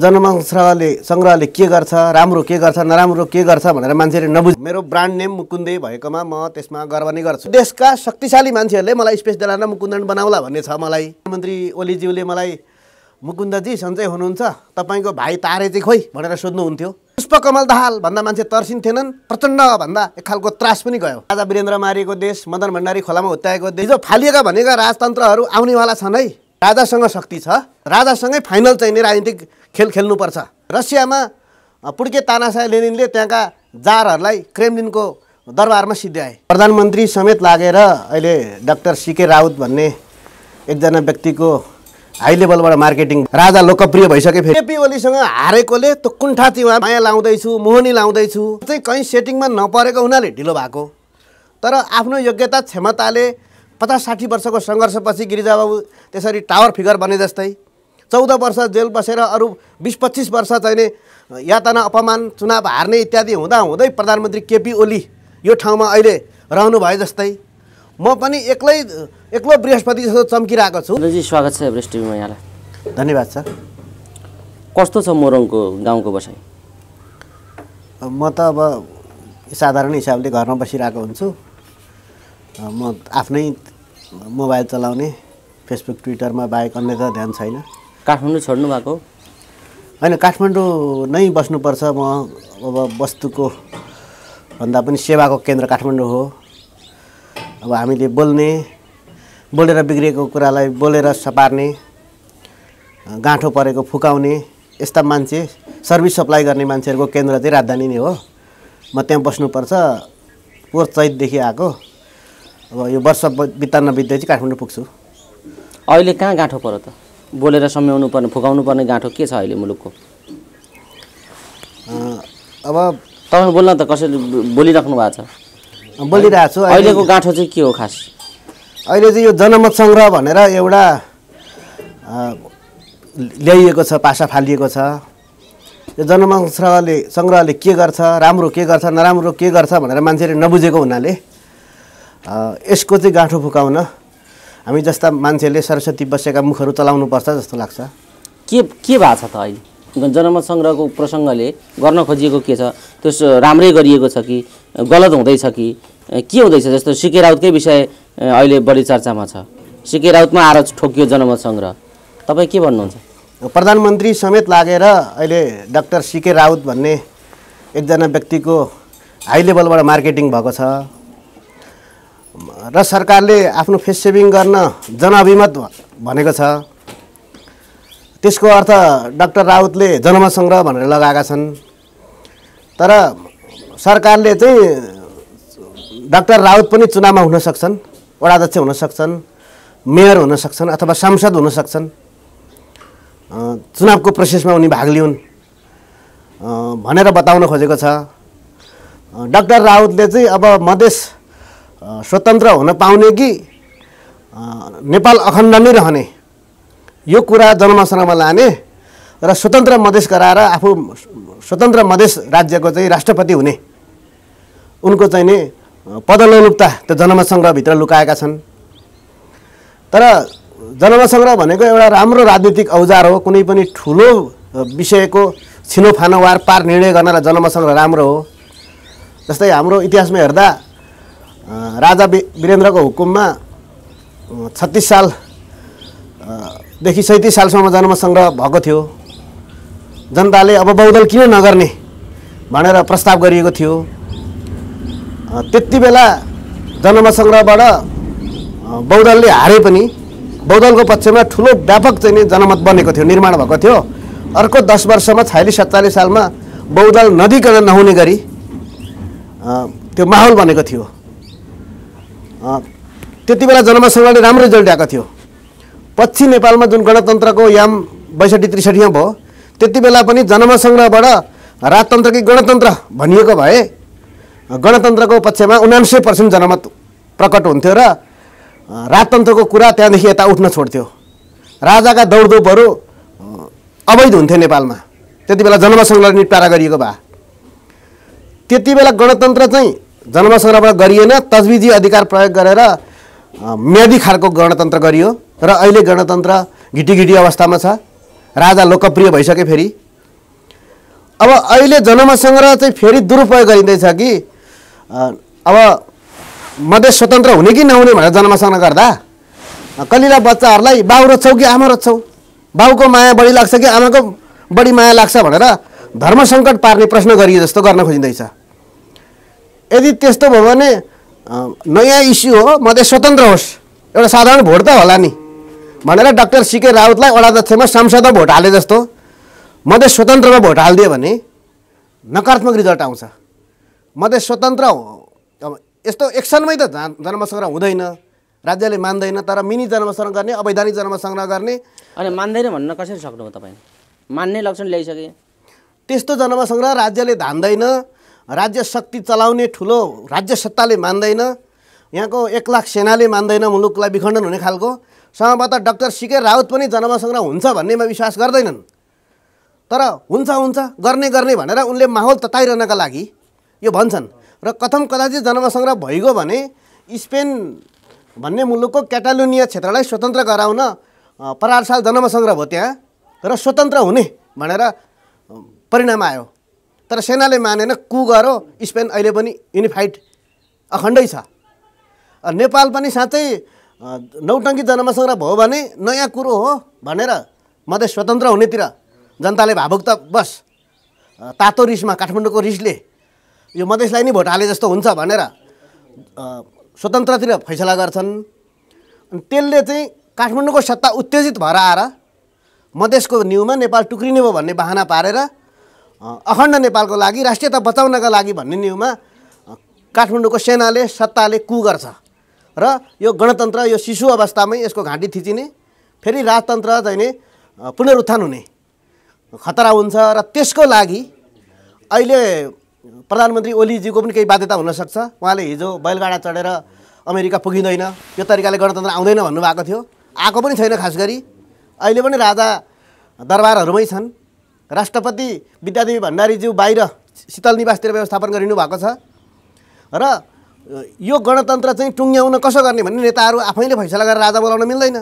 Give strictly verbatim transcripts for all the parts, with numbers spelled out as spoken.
जनमत संग्रहले के गर्छ, राम्रो के गर्छ, नराम्रो के गर्छ भनेर मान्छेले नबुझ मेरो ब्रान्ड नेम मुकुन्दे भएकोमा म त्यसमा गर्व नै गर्छु। देशका शक्तिशाली मान्छेहरूले मलाई स्पेस दिलाएर मुकुन्दन बनाउला भन्ने छ। मलाई मन्त्री ओलीज्यूले मलाई मुकुन्दजी सन्चै हुनुहुन्छ, तपाईँको भाइ तारे चाहिँ खोइ भनेर सोध्नुहुन्थ्यो। पुष्पकमल दाहाल भन्दा मान्छे तर्सिन्थेनन्, प्रचण्ड भन्दा एक खालको त्रास पनि गयो। राजा वीरेन्द्र मारिएको देश, मदन भण्डारी खोलामा हुत्याएको देश, जो फालिएका भनेका राजतन्त्रहरू आउनेवाला छन् है। राजासँग शक्ति छ, राजासँगै फाइनल चाहिने राजनीतिक खेल खेल्नुपर्छ। रसियामा पुड्के तानाशाह लेनिनले त्यहाँका जारहरूलाई क्रेमलिनको दरबारमा सिध्याए। प्रधानमन्त्री समेत लागेर अहिले डाक्टर सीके राउत भन्ने एकजना व्यक्तिको हाई लेभलबाट मार्केटिङ राजा लोकप्रिय भइसके फेरि केपी ओलीसँग हारेकोले त्यो कुण्ठा चाहिँ उहाँ माया लाउँदैछु, मोहनी लाउँदैछु चाहिँ कहीँ सेटिङमा नपरेको हुनाले ढिलो भएको। तर आफ्नो योग्यता क्षमताले पचास साठी वर्षको सङ्घर्षपछि गिरिजाबाबु त्यसरी टावर फिगर बने जस्तै चौध वर्ष जेल बसेर अरू बिस पच्चिस वर्ष चाहिने यातना अपमान चुनाव हार्ने इत्यादि हुँदा हुँदै प्रधानमन्त्री केपी ओली यो ठाउँमा अहिले रहनु भए जस्तै म पनि एक्लै एक्लो बृहस्पति जस्तो चम्किरहेको छु। जी स्वागत छ एभरेस्ट टिभीमा यहाँलाई। धन्यवाद सर। कस्तो छ मोरङको गाउँको बसाइ? म त अब साधारण हिसाबले घरमा बसिरहेको हुन्छु। म आफ्नै मोबाइल चलाउने, फेसबुक ट्विटरमा बाहेक अन्य त ध्यान छैन। काठमाडौँ छोड्नु भएको होइन, काठमाडौँ नै बस्नुपर्छ। म अब वस्तुको भन्दा पनि सेवाको केन्द्र काठमाडौँ हो। अब हामीले बोल्ने, बोलेर बिग्रिएको कुरालाई बोलेर सपार्ने, गाँठो परेको फुकाउने यस्ता मान्छे, सर्भिस सप्लाई गर्ने मान्छेहरूको केन्द्र चाहिँ राजधानी नै हो। म त्यहाँ बस्नुपर्छ। पोहोर चैतदेखि आएको, अब यो वर्ष बित्तान्न बित्दै चाहिँ काठमाडौँ पुग्छु। अहिले कहाँ गाँठो पर्यो त? बोलेर सम्याउनु पर्ने, फुकाउनु पर्ने गाँठो के छ अहिले मुलुकको? अब तपाईँ बोल्न त कसरी बोलिराख्नु भएको छ? बोलिरहेको छु। अहिलेको गाँठो चाहिँ के हो खास? अहिले चाहिँ यो जनमत सङ्ग्रह भनेर एउटा ल्याइएको छ, पासा फालिएको छ। यो जनमत सङ्ग्रहले सङ्ग्रहले के गर्छ, राम्रो के गर्छ, नराम्रो के गर्छ भनेर मान्छेले नबुझेको हुनाले यसको चाहिँ गाँठो फुकाउन हामी जस्ता मान्छेले सरस्वती बसेका मुखहरू चलाउनुपर्छ जस्तो लाग्छ। के के भएको छ त अहिले जनमत सङ्ग्रहको प्रसङ्गले गर्न खोजिएको के छ? त्यो राम्रै गरिएको छ कि गलत हुँदैछ कि के हुँदैछ? जस्तो सीके राउतकै विषय अहिले बढी चर्चामा छ। सीके राउतमा आएर ठोकियो जनमत सङ्ग्रह, तपाईँ के भन्नुहुन्छ? प्रधानमन्त्री समेत लागेर अहिले डाक्टर सीके राउत भन्ने एकजना व्यक्तिको हाई लेभलबाट मार्केटिङ भएको छ र सरकारले आफ्नो फेस सेभिङ गर्न जनअभिमत भनेको छ। त्यसको अर्थ डाक्टर राउतले जनमत सङ्ग्रह भनेर लगाएका छन्। तर सरकारले चाहिँ डाक्टर राउत पनि चुनावमा हुन सक्छन्, वडाध्यक्ष हुन सक्छन्, मेयर हुन सक्छन् अथवा सांसद हुन सक्छन्। चुनावको प्रोसेसमा उनी भाग लिउन् भनेर बताउन खोजेको छ। डाक्टर राउतले चाहिँ अब मधेस स्वतन्त्र हुन पाउने कि नेपाल अखण्ड नै रहने यो कुरा जनमत सङ्ग्रहमा लाने र स्वतन्त्र मधेस गराएर आफू स्वतन्त्र मधेस राज्यको चाहिँ राष्ट्रपति हुने उनको चाहिँ नि पदलोलुप्ता त्यो जनमत सङ्ग्रहभित्र लुकाएका छन्। तर जनमत सङ्ग्रह भनेको एउटा राम्रो राजनीतिक औजार हो। कुनै पनि ठुलो विषयको छिनोफानो वार पार निर्णय गर्नलाई जनमत सङ्ग्रह राम्रो हो। जस्तै हाम्रो इतिहासमा हेर्दा राजा वीरेन्द्रको हुकुममा छत्तिस सालदेखि सैँतिस सालसम्म जनमत सङ्ग्रह भएको थियो। जनताले अब बहुदल किन नगर्ने भनेर प्रस्ताव गरिएको थियो। त्यति बेला जनमत सङ्ग्रहबाट बहुदलले हारे पनि बहुदलको पक्षमा ठुलो व्यापक चाहिँ नि जनमत बनेको थियो, निर्माण भएको थियो। अर्को दस वर्षमा छयालिस सत्तालिस सालमा बहुदल नदिकन नहुने गरी त्यो माहौल बनेको थियो। त्यति बेला जनमत सङ्ग्रहले राम्रो रिजल्ट आएको थियो। पछि नेपालमा जुन गणतन्त्रको याम बैसठी त्रिसठीमा भयो, त्यति बेला पनि जनमत सङ्ग्रहबाट राजतन्त्रकै गणतन्त्र भनिएको भए गणतन्त्रको पक्षमा उनान्सय पर्सेन्ट जनमत प्रकट हुन्थ्यो र राजतन्त्रको कुरा त्यहाँदेखि यता उठ्न छोड्थ्यो। राजाका दौडधोपहरू अवैध हुन्थे नेपालमा। त्यति बेला जनमत सङ्ग्रहले निपटारा गरिएको भए त्यति बेला गणतन्त्र चाहिँ जनमत सङ्ग्रहबाट गरिएन, तजविजी अधिकार प्रयोग गरेर म्यादी खालको गणतन्त्र गरियो र अहिले गणतन्त्र घिटिघिटी अवस्थामा छ। राजा लोकप्रिय भइसके फेरि अब अहिले जनमतसँग्रह चाहिँ फेरि दुरुपयोग गरिँदैछ कि अब मधेस स्वतन्त्र हुने कि नहुने भनेर जनमतसँग्रह गर्दा कलिला बच्चाहरूलाई बाउ रोज्छौ कि आमा रोज्छौ, बाउको माया बढी लाग्छ कि आमाको बढी माया लाग्छ भनेर धर्म सङ्कट पार्ने प्रश्न गरिए जस्तो गर्न खोजिँदैछ। यदि त्यस्तो भयो भने नयाँ इस्यु हो मधेस स्वतन्त्र होस्, एउटा साधारण भोट त होला नि भनेर डाक्टर सिके राउतलाई वडाध्यक्षमा सांसदमा भोट हाले जस्तो मधेस स्वतन्त्रमा भोट हालिदियो भने नकारात्मक रिजल्ट आउँछ। मधेस स्वतन्त्र यस्तो एक्सनमै त जनमतसँग्रह हुँदैन, राज्यले मान्दैन, तर मिनी जनमतसँग्रह गर्ने, अवैधानिक जनमतसँग्रह गर्ने। अनि मान्दैन भन्न कसरी सक्नुभयो तपाईँ? मान्ने लक्षण ल्याइसके। त्यस्तो जनमतसँग्रह राज्यले धान्दैन, राज्य शक्ति चलाउने ठुलो राज्य सत्ताले मान्दैन, यहाँको एक लाख सेनाले मान्दैन, मुलुकलाई विखण्डन हुने खालको। सम्भवतः डाक्टर सिके राउत पनि जनमतसँग्रह हुन्छ भन्नेमा विश्वास गर्दैनन्, तर हुन्छ हुन्छ गर्ने गर्ने भनेर उनले माहौल तताइरहनका लागि यो भन्छन्। र कथम कदाचित जनमतसँग्रह भइगयो भने स्पेन भन्ने मुलुकको क्याटालोनिया क्षेत्रलाई स्वतन्त्र गराउन परार साल जनमतसँग्रह भयो त्यहाँ, र स्वतन्त्र हुने भनेर परिणाम आयो। तर सेनाले मानेन, कु गर्यो, स्पेन अहिले पनि युनिफाइड अखण्डै छ। नेपाल पनि साँच्चै नौटङ्की जनमतसँग्रह भयो भने नयाँ कुरो हो भनेर मधेस स्वतन्त्र हुनेतिर जनताले भावुक त बस तातो रिसमा, काठमाडौँको रिसले यो मधेसलाई नै भोट हाले जस्तो हुन्छ भनेर स्वतन्त्रतिर फैसला गर्छन्। अनि त्यसले चाहिँ काठमाडौँको सत्ता उत्तेजित भएर आएर मधेसको न्युमा नेपाल टुक्रिने भयो भन्ने बहाना पारेर अखण्ड नेपालको लागि, राष्ट्रियता बचाउनका लागि भन्ने न्युमा काठमाडौँको सेनाले, सत्ताले कु गर्छ र यो गणतन्त्र यो शिशु अवस्थामै यसको घाँटी थिचिने, फेरि राजतन्त्र चाहिँ नि पुनरुत्थान हुने खतरा हुन्छ। र त्यसको लागि अहिले प्रधानमन्त्री ओलीजीको पनि केही बाध्यता हुनसक्छ। उहाँले हिजो बैलगाडा चढेर अमेरिका पुगिँदैन, यो तरिकाले गणतन्त्र आउँदैन भन्नुभएको थियो, आएको पनि छैन। खास गरी अहिले पनि राजा दरबारहरूमै छन्। राष्ट्रपति विद्यादेवी भण्डारीज्यू बाहिर शीतल निवासतिर व्यवस्थापन गरिनु भएको छ। र यो गणतन्त्र चाहिँ टुङ्ग्याउन कसो गर्ने भन्ने नेताहरू आफैले फैसला गरेर राजा बोलाउन मिल्दैन।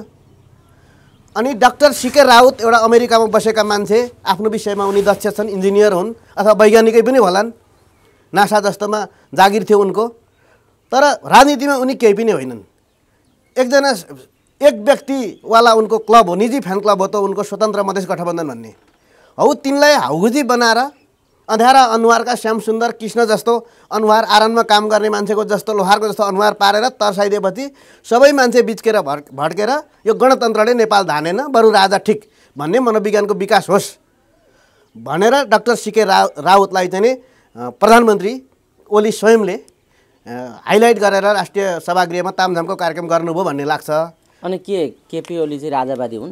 अनि डाक्टर सिके राउत एउटा अमेरिकामा बसेका मान्छे, आफ्नो विषयमा उनी दक्ष छन्, इन्जिनियर हुन् अथवा वैज्ञानिकै पनि होलान्, नासा जस्तोमा जागिर थियो उनको, तर राजनीतिमा उनी केही पनि होइनन्। एकजना एक व्यक्तिवाला उनको क्लब हो, निजी फ्यान क्लब हो त उनको स्वतन्त्र मधेस गठबन्धन भन्ने हौ। तिनलाई हाउगुजी बनाएर अँध्यारा अनुहारका श्यामसुन्दर कृष्ण जस्तो अनुहार, आरनमा काम गर्ने मान्छेको जस्तो लोहारको जस्तो अनुहार पारेर तर्साइदिएपछि सबै मान्छे बिच्केर भड भड्केर यो गणतन्त्रले नेपाल धानेन, बरु राजा ठिक भन्ने मनोविज्ञानको विकास होस् भनेर डाक्टर सिके रा राउतलाई चाहिँ नि प्रधानमन्त्री ओली स्वयंले हाइलाइट गरेर राष्ट्रिय सभागृहमा तामझामको कार्यक्रम गर्नुभयो भन्ने लाग्छ। अनि के केपी ओली चाहिँ राजावादी हुन्?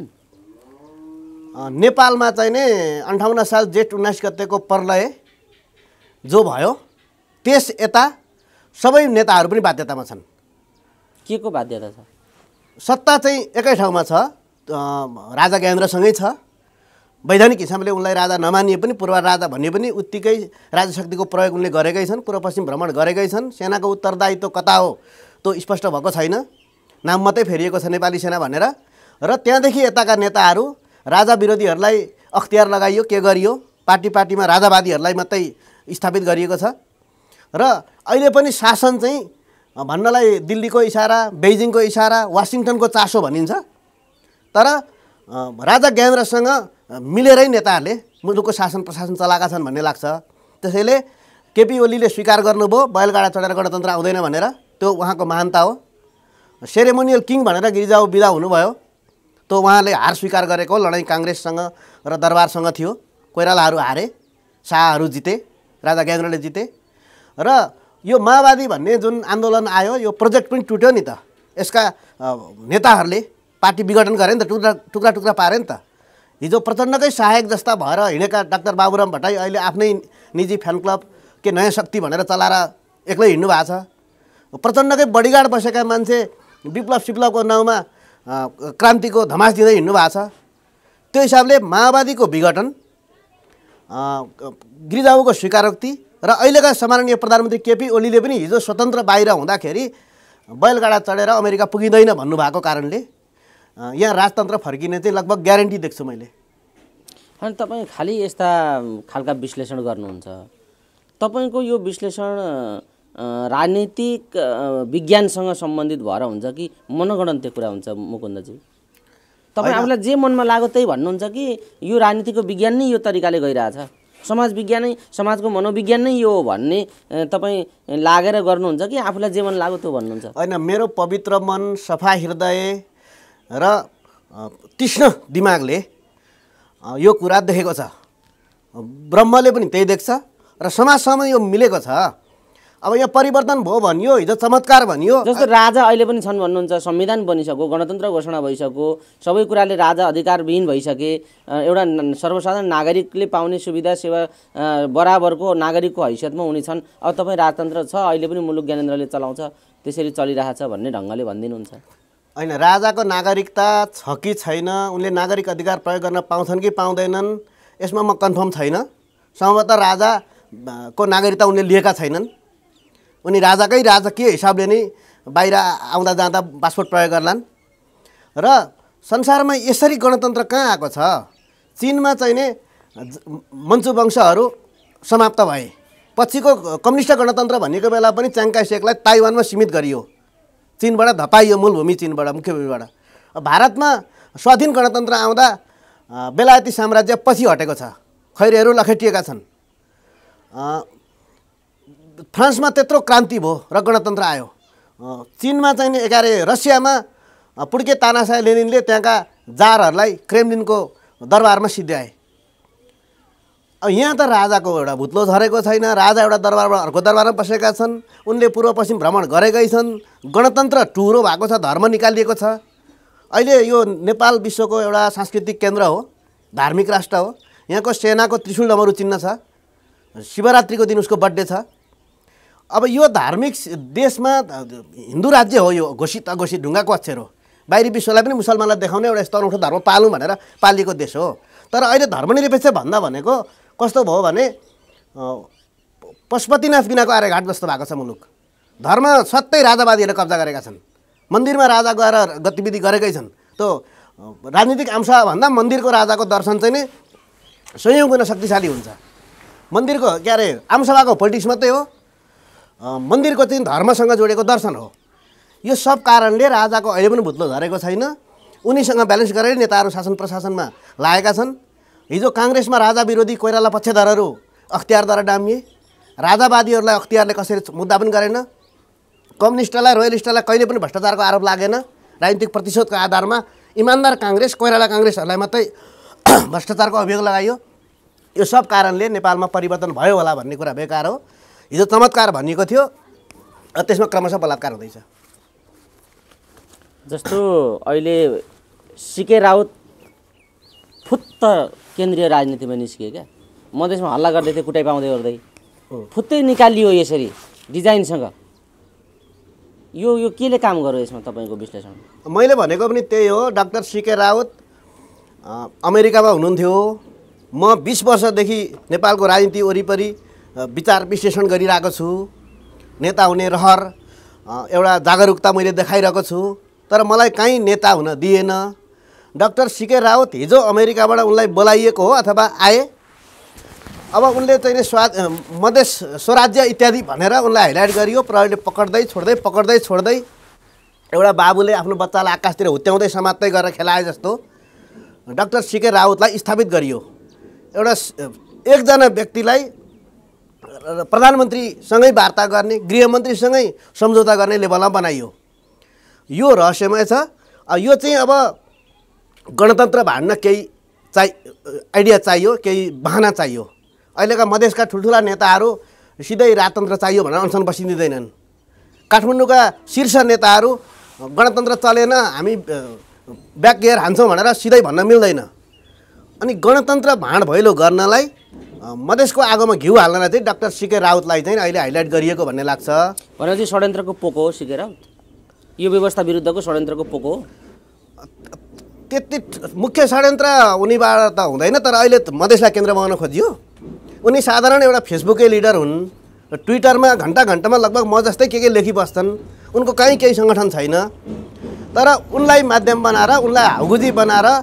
नेपालमा चाहिँ नि अन्ठाउन्न साल जेठ उन्नाइस गतेको प्रलय जो भयो त्यस यता सबै नेताहरू पनि बाध्यतामा छन्। के को बाध्यता छ? सत्ता चाहिँ एकै ठाउँमा छ, राजा ज्ञानेन्द्रसँगै छ। वैधानिक हिसाबले उनलाई राजा नमानिए पनि, पूर्व राजा भनिए पनि उत्तिकै राजशक्तिको प्रयोग उनले गरेकै छन्, पूर्व पश्चिम भ्रमण गरेकै छन्। सेनाको उत्तरदायित्व कता हो त्यो स्पष्ट भएको छैन, नाम मात्रै फेरिएको छ नेपाली सेना भनेर। र त्यहाँदेखि यताका नेताहरू राजा विरोधीहरूलाई अख्तियार लगाइयो, के गरियो, पार्टी पार्टीमा राजावादीहरूलाई मात्रै स्थापित गरिएको छ। र अहिले पनि शासन चाहिँ भन्नलाई दिल्लीको इसारा, बेजिङको इसारा, वासिङटनको चासो भनिन्छ, तर राजा ज्ञानेन्द्रसँग मिलेरै नेताहरूले मुलुकको शासन प्रशासन चलाएका छन् भन्ने लाग्छ। त्यसैले केपी ओलीले स्वीकार गर्नुभयो बैलगाडा चढेर गणतन्त्र आउँदैन भनेर, त्यो उहाँको महानता हो। सेरेमोनियल किङ भनेर गिरिजाऊ बिदा हुनुभयो, त्यो उहाँले हार स्वीकार गरेको। लडाइँ काङ्ग्रेससँग र दरबारसँग थियो, कोइरालाहरू हारे, शाहहरू जिते, राजा ज्ञानेन्द्रले जिते। र यो माओवादी भन्ने जुन आन्दोलन आयो यो प्रोजेक्ट पनि टुट्यो नि त। यसका नेताहरूले पार्टी विघटन गरे नि त, टुक्रा टुक्रा टुक्रा पारे नि त। हिजो प्रचण्डकै सहायक जस्ता भएर हिँडेका डाक्टर बाबुराम भट्टाई अहिले आफ्नै निजी फ्यान क्लब के नयाँ शक्ति भनेर चलाएर एक्लै हिँड्नु भएको छ। प्रचण्डकै बडीगार्ड बसेका मान्छे विप्लव सिप्लवको नाउँमा क्रान्तिको धमास दिँदै हिँड्नु भएको छ। त्यो हिसाबले माओवादीको विघटन, गिरिजाऊको स्वीकारोक्ति र अहिलेका सम्माननीय प्रधानमन्त्री केपी ओलीले पनि हिजो स्वतन्त्र बाहिर हुँदाखेरि बैलगाडा चढेर अमेरिका पुगिँदैन भन्नुभएको कारणले यहाँ राजतन्त्र फर्किने चाहिँ लगभग ग्यारेन्टी देख्छु मैले। अनि तपाईँ खालि यस्ता खालका विश्लेषण गर्नुहुन्छ, तपाईँको यो विश्लेषण राजनीतिक विज्ञानसँग सम्बन्धित भएर हुन्छ कि मनगणन्तीय कुरा हुन्छ मुकुन्दजी? तपाईँ आफूलाई जे मनमा लाग्यो त्यही भन्नुहुन्छ कि यो राजनीतिको विज्ञान नै यो तरिकाले गइरहेछ, समाज विज्ञान नै समाजको मनोविज्ञान नै यो हो भन्ने तपाईँ लागेर गर्नुहुन्छ कि आफूलाई जे मन लाग्यो त्यो भन्नुहुन्छ? होइन, मेरो पवित्र मन, सफा हृदय र तीक्ष्ण दिमागले यो कुरा देखेको छ। ब्रह्मले पनि त्यही देख्छ र समाजसँग यो मिलेको छ। अब यहाँ परिवर्तन भयो भनियो, हिजो चमत्कार भनियो। जस्तो राजा अहिले पनि छन् भन्नुहुन्छ, संविधान बनिसक्यो, गणतन्त्र घोषणा भइसक्यो, सबै कुराले राजा अधिकारविहीन भइसके, एउटा सर्वसाधारण नागरिकले पाउने सुविधा सेवा बराबरको नागरिकको हैसियतमा हुने छन्। अब तपाईँ राजतन्त्र छ, अहिले पनि मुलुक ज्ञानेन्द्रले चलाउँछ, त्यसरी चलिरहेछ भन्ने ढङ्गले भनिदिनुहुन्छ। होइन, राजाको नागरिकता छ कि छैन, उनले नागरिक अधिकार प्रयोग गर्न पाउँछन् कि पाउँदैनन्, यसमा म कन्फर्म छैन। सम्भवतः राजाको नागरिकता उनले लिएका छैनन्। उनी राजाकै राजकीय हिसाबले नै बाहिर आउँदा जाँदा पासपोर्ट प्रयोग गर्लान्। र संसारमा यसरी गणतन्त्र कहाँ आएको छ? चीनमा चाहिँ नि मन्चु वंशहरू समाप्त भए, पछिको कम्युनिस्ट गणतन्त्र भनेको बेला पनि च्याङ्काई सेकलाई ताइवानमा सीमित गरियो, चीनबाट धपाइयो, मूलभूमि चीनबाट, मुख्य भूमिबाट। भारतमा स्वाधीन गणतन्त्र आउँदा बेलायती साम्राज्य पछि हटेको छ, खैरेहरू लखेटिएका छन्। फ्रान्समा त्यत्रो क्रान्ति भयो र गणतन्त्र आयो। चीनमा चाहिँ नि एकारे रसियामा पुड्के तानाशाह लेनिनले त्यहाँका जारहरूलाई क्रेमलिनको दरबारमा सिध्याए। अब यहाँ त राजाको एउटा भुत्लो झरेको छैन, राजा एउटा दरबारबाट अर्को दरबारमा बसेका छन्, उनले पूर्व पश्चिम भ्रमण गरेकै छन्, गणतन्त्र टुरो भएको छ, धर्म निकालिएको छ। अहिले यो नेपाल विश्वको एउटा सांस्कृतिक केन्द्र हो, धार्मिक राष्ट्र हो। यहाँको सेनाको त्रिशूल डमरू चिन्ह छ, शिवरात्रिको दिन उसको बर्थडे छ। अब यो धार्मिक देशमा हिन्दू राज्य हो, यो घोषित अघोषित ढुङ्गाको अक्षर हो। बाहिरी विश्वलाई पनि मुसलमानलाई देखाउने एउटा यस्तो अनौठो धर्म पालौँ भनेर पालिएको देश हो। तर अहिले धर्मनिरपेक्ष भन्दा भनेको कस्तो भयो भने पशुपतिनाथ बिनाको आर्यघाट जस्तो भएको छ मुलुक। धर्म सत्तै राजावादीहरूले कब्जा गरेका छन्, मन्दिरमा राजा गएर गतिविधि गरेकै छन्। त्यो राजनीतिक अंशभन्दा मन्दिरको राजाको दर्शन चाहिँ नै सयौँ गुणा शक्तिशाली हुन्छ। मन्दिरको के अरे आमसभाको पोलिटिक्स मात्रै हो, मन्दिरको चाहिँ धर्मसँग जोडेको दर्शन हो। यो सब कारणले राजाको अहिले पनि भुत्लो झरेको छैन। उनीसँग ब्यालेन्स गरेर नेताहरू शासन प्रशासनमा लागेका छन्। हिजो काङ्ग्रेसमा राजा विरोधी कोइराला पक्षधरहरू अख्तियारद्वारा डामिए, राजावादीहरूलाई अख्तियारले कसरी मुद्दा पनि गरेन, कम्युनिस्टलाई रोयलिस्टलाई कहिले पनि भ्रष्टाचारको आरोप लागेन। राजनीतिक प्रतिशोधको आधारमा इमान्दार काङ्ग्रेस कोइराला काङ्ग्रेसहरूलाई मात्रै भ्रष्टाचारको अभियोग लगाइयो। यो सब कारणले नेपालमा परिवर्तन भयो होला भन्ने कुरा बेकार हो। हिजो चमत्कार भनिएको थियो, त्यसमा क्रमशः बलात्कार हुँदैछ। जस्तो अहिले सिके राउत फुत्त केन्द्रीय राजनीतिमा निस्कियो क्या, मधेसमा हल्ला गर्दै थियो, कुटाइ पाउँदै गर्दै फुत्तै निकालियो यसरी डिजाइनसँग। यो यो केले काम गर्यो यसमा तपाईँको विश्लेषण? मैले भनेको पनि त्यही हो। डाक्टर सिके राउत अमेरिकामा हुनुहुन्थ्यो। म बिस वर्षदेखि नेपालको राजनीति वरिपरि विचार विश्लेषण गरिरहेको छु। नेता हुने रहर एउटा जागरुकता मैले देखाइरहेको छु, तर मलाई कहीँ नेता हुन दिएन। डाक्टर सिके राउत हिजो अमेरिकाबाट उनलाई बोलाइएको हो अथवा आए। अब उनले चाहिँ स्वा मधेस स्वराज्य इत्यादि भनेर उनलाई हाइलाइट गरियो, प्रहरीले पक्र्दै छोड्दै पक्र्दै छोड्दै एउटा बाबुले आफ्नो बच्चालाई आकाशतिर हुत्याउँदै समात्दै गरेर खेलाए जस्तो डाक्टर सिके राउतलाई स्थापित गरियो। एउटा एकजना व्यक्तिलाई प्रधानमन्त्रीसँगै वार्ता गर्ने, गृहमन्त्रीसँगै सम्झौता गर्ने लेभलमा बनाइयो। यो रहस्यमय छ। यो चाहिँ अब गणतन्त्र भाड्न केही चाहि आइडिया चाहियो, केही बहाना चाहियो। अहिलेका मधेसका ठुल्ठुला नेताहरू सिधै राजतन्त्र चाहियो भनेर अनसन बसिदिँदैनन्। काठमाडौँका शीर्ष नेताहरू गणतन्त्र चलेन, हामी ब्याक गियर हान्छौँ भनेर सिधै भन्न मिल्दैन। अनि गणतन्त्र भाँड भैलो गर्नलाई मधेसको आगोमा घिउ हाल्नलाई चाहिँ डाक्टर सिके राउतलाई चाहिँ अहिले हाइलाइट गरिएको भन्ने लाग्छ। भनेपछि षड्यन्त्रको पोको हो सिके राउत, यो व्यवस्था विरुद्धको षड्यन्त्रको पोको हो। त्यति मुख्य षड्यन्त्र उनीबाट त हुँदैन, तर अहिले मधेसलाई केन्द्र बनाउन खोजियो। उनी साधारण एउटा फेसबुकै लिडर हुन्, ट्विटरमा घन्टा घन्टामा लगभग म जस्तै के के लेखिबस्छन्। उनको कहीँ केही सङ्गठन छैन, तर उनलाई माध्यम बनाएर, उनलाई हाउगुजी बनाएर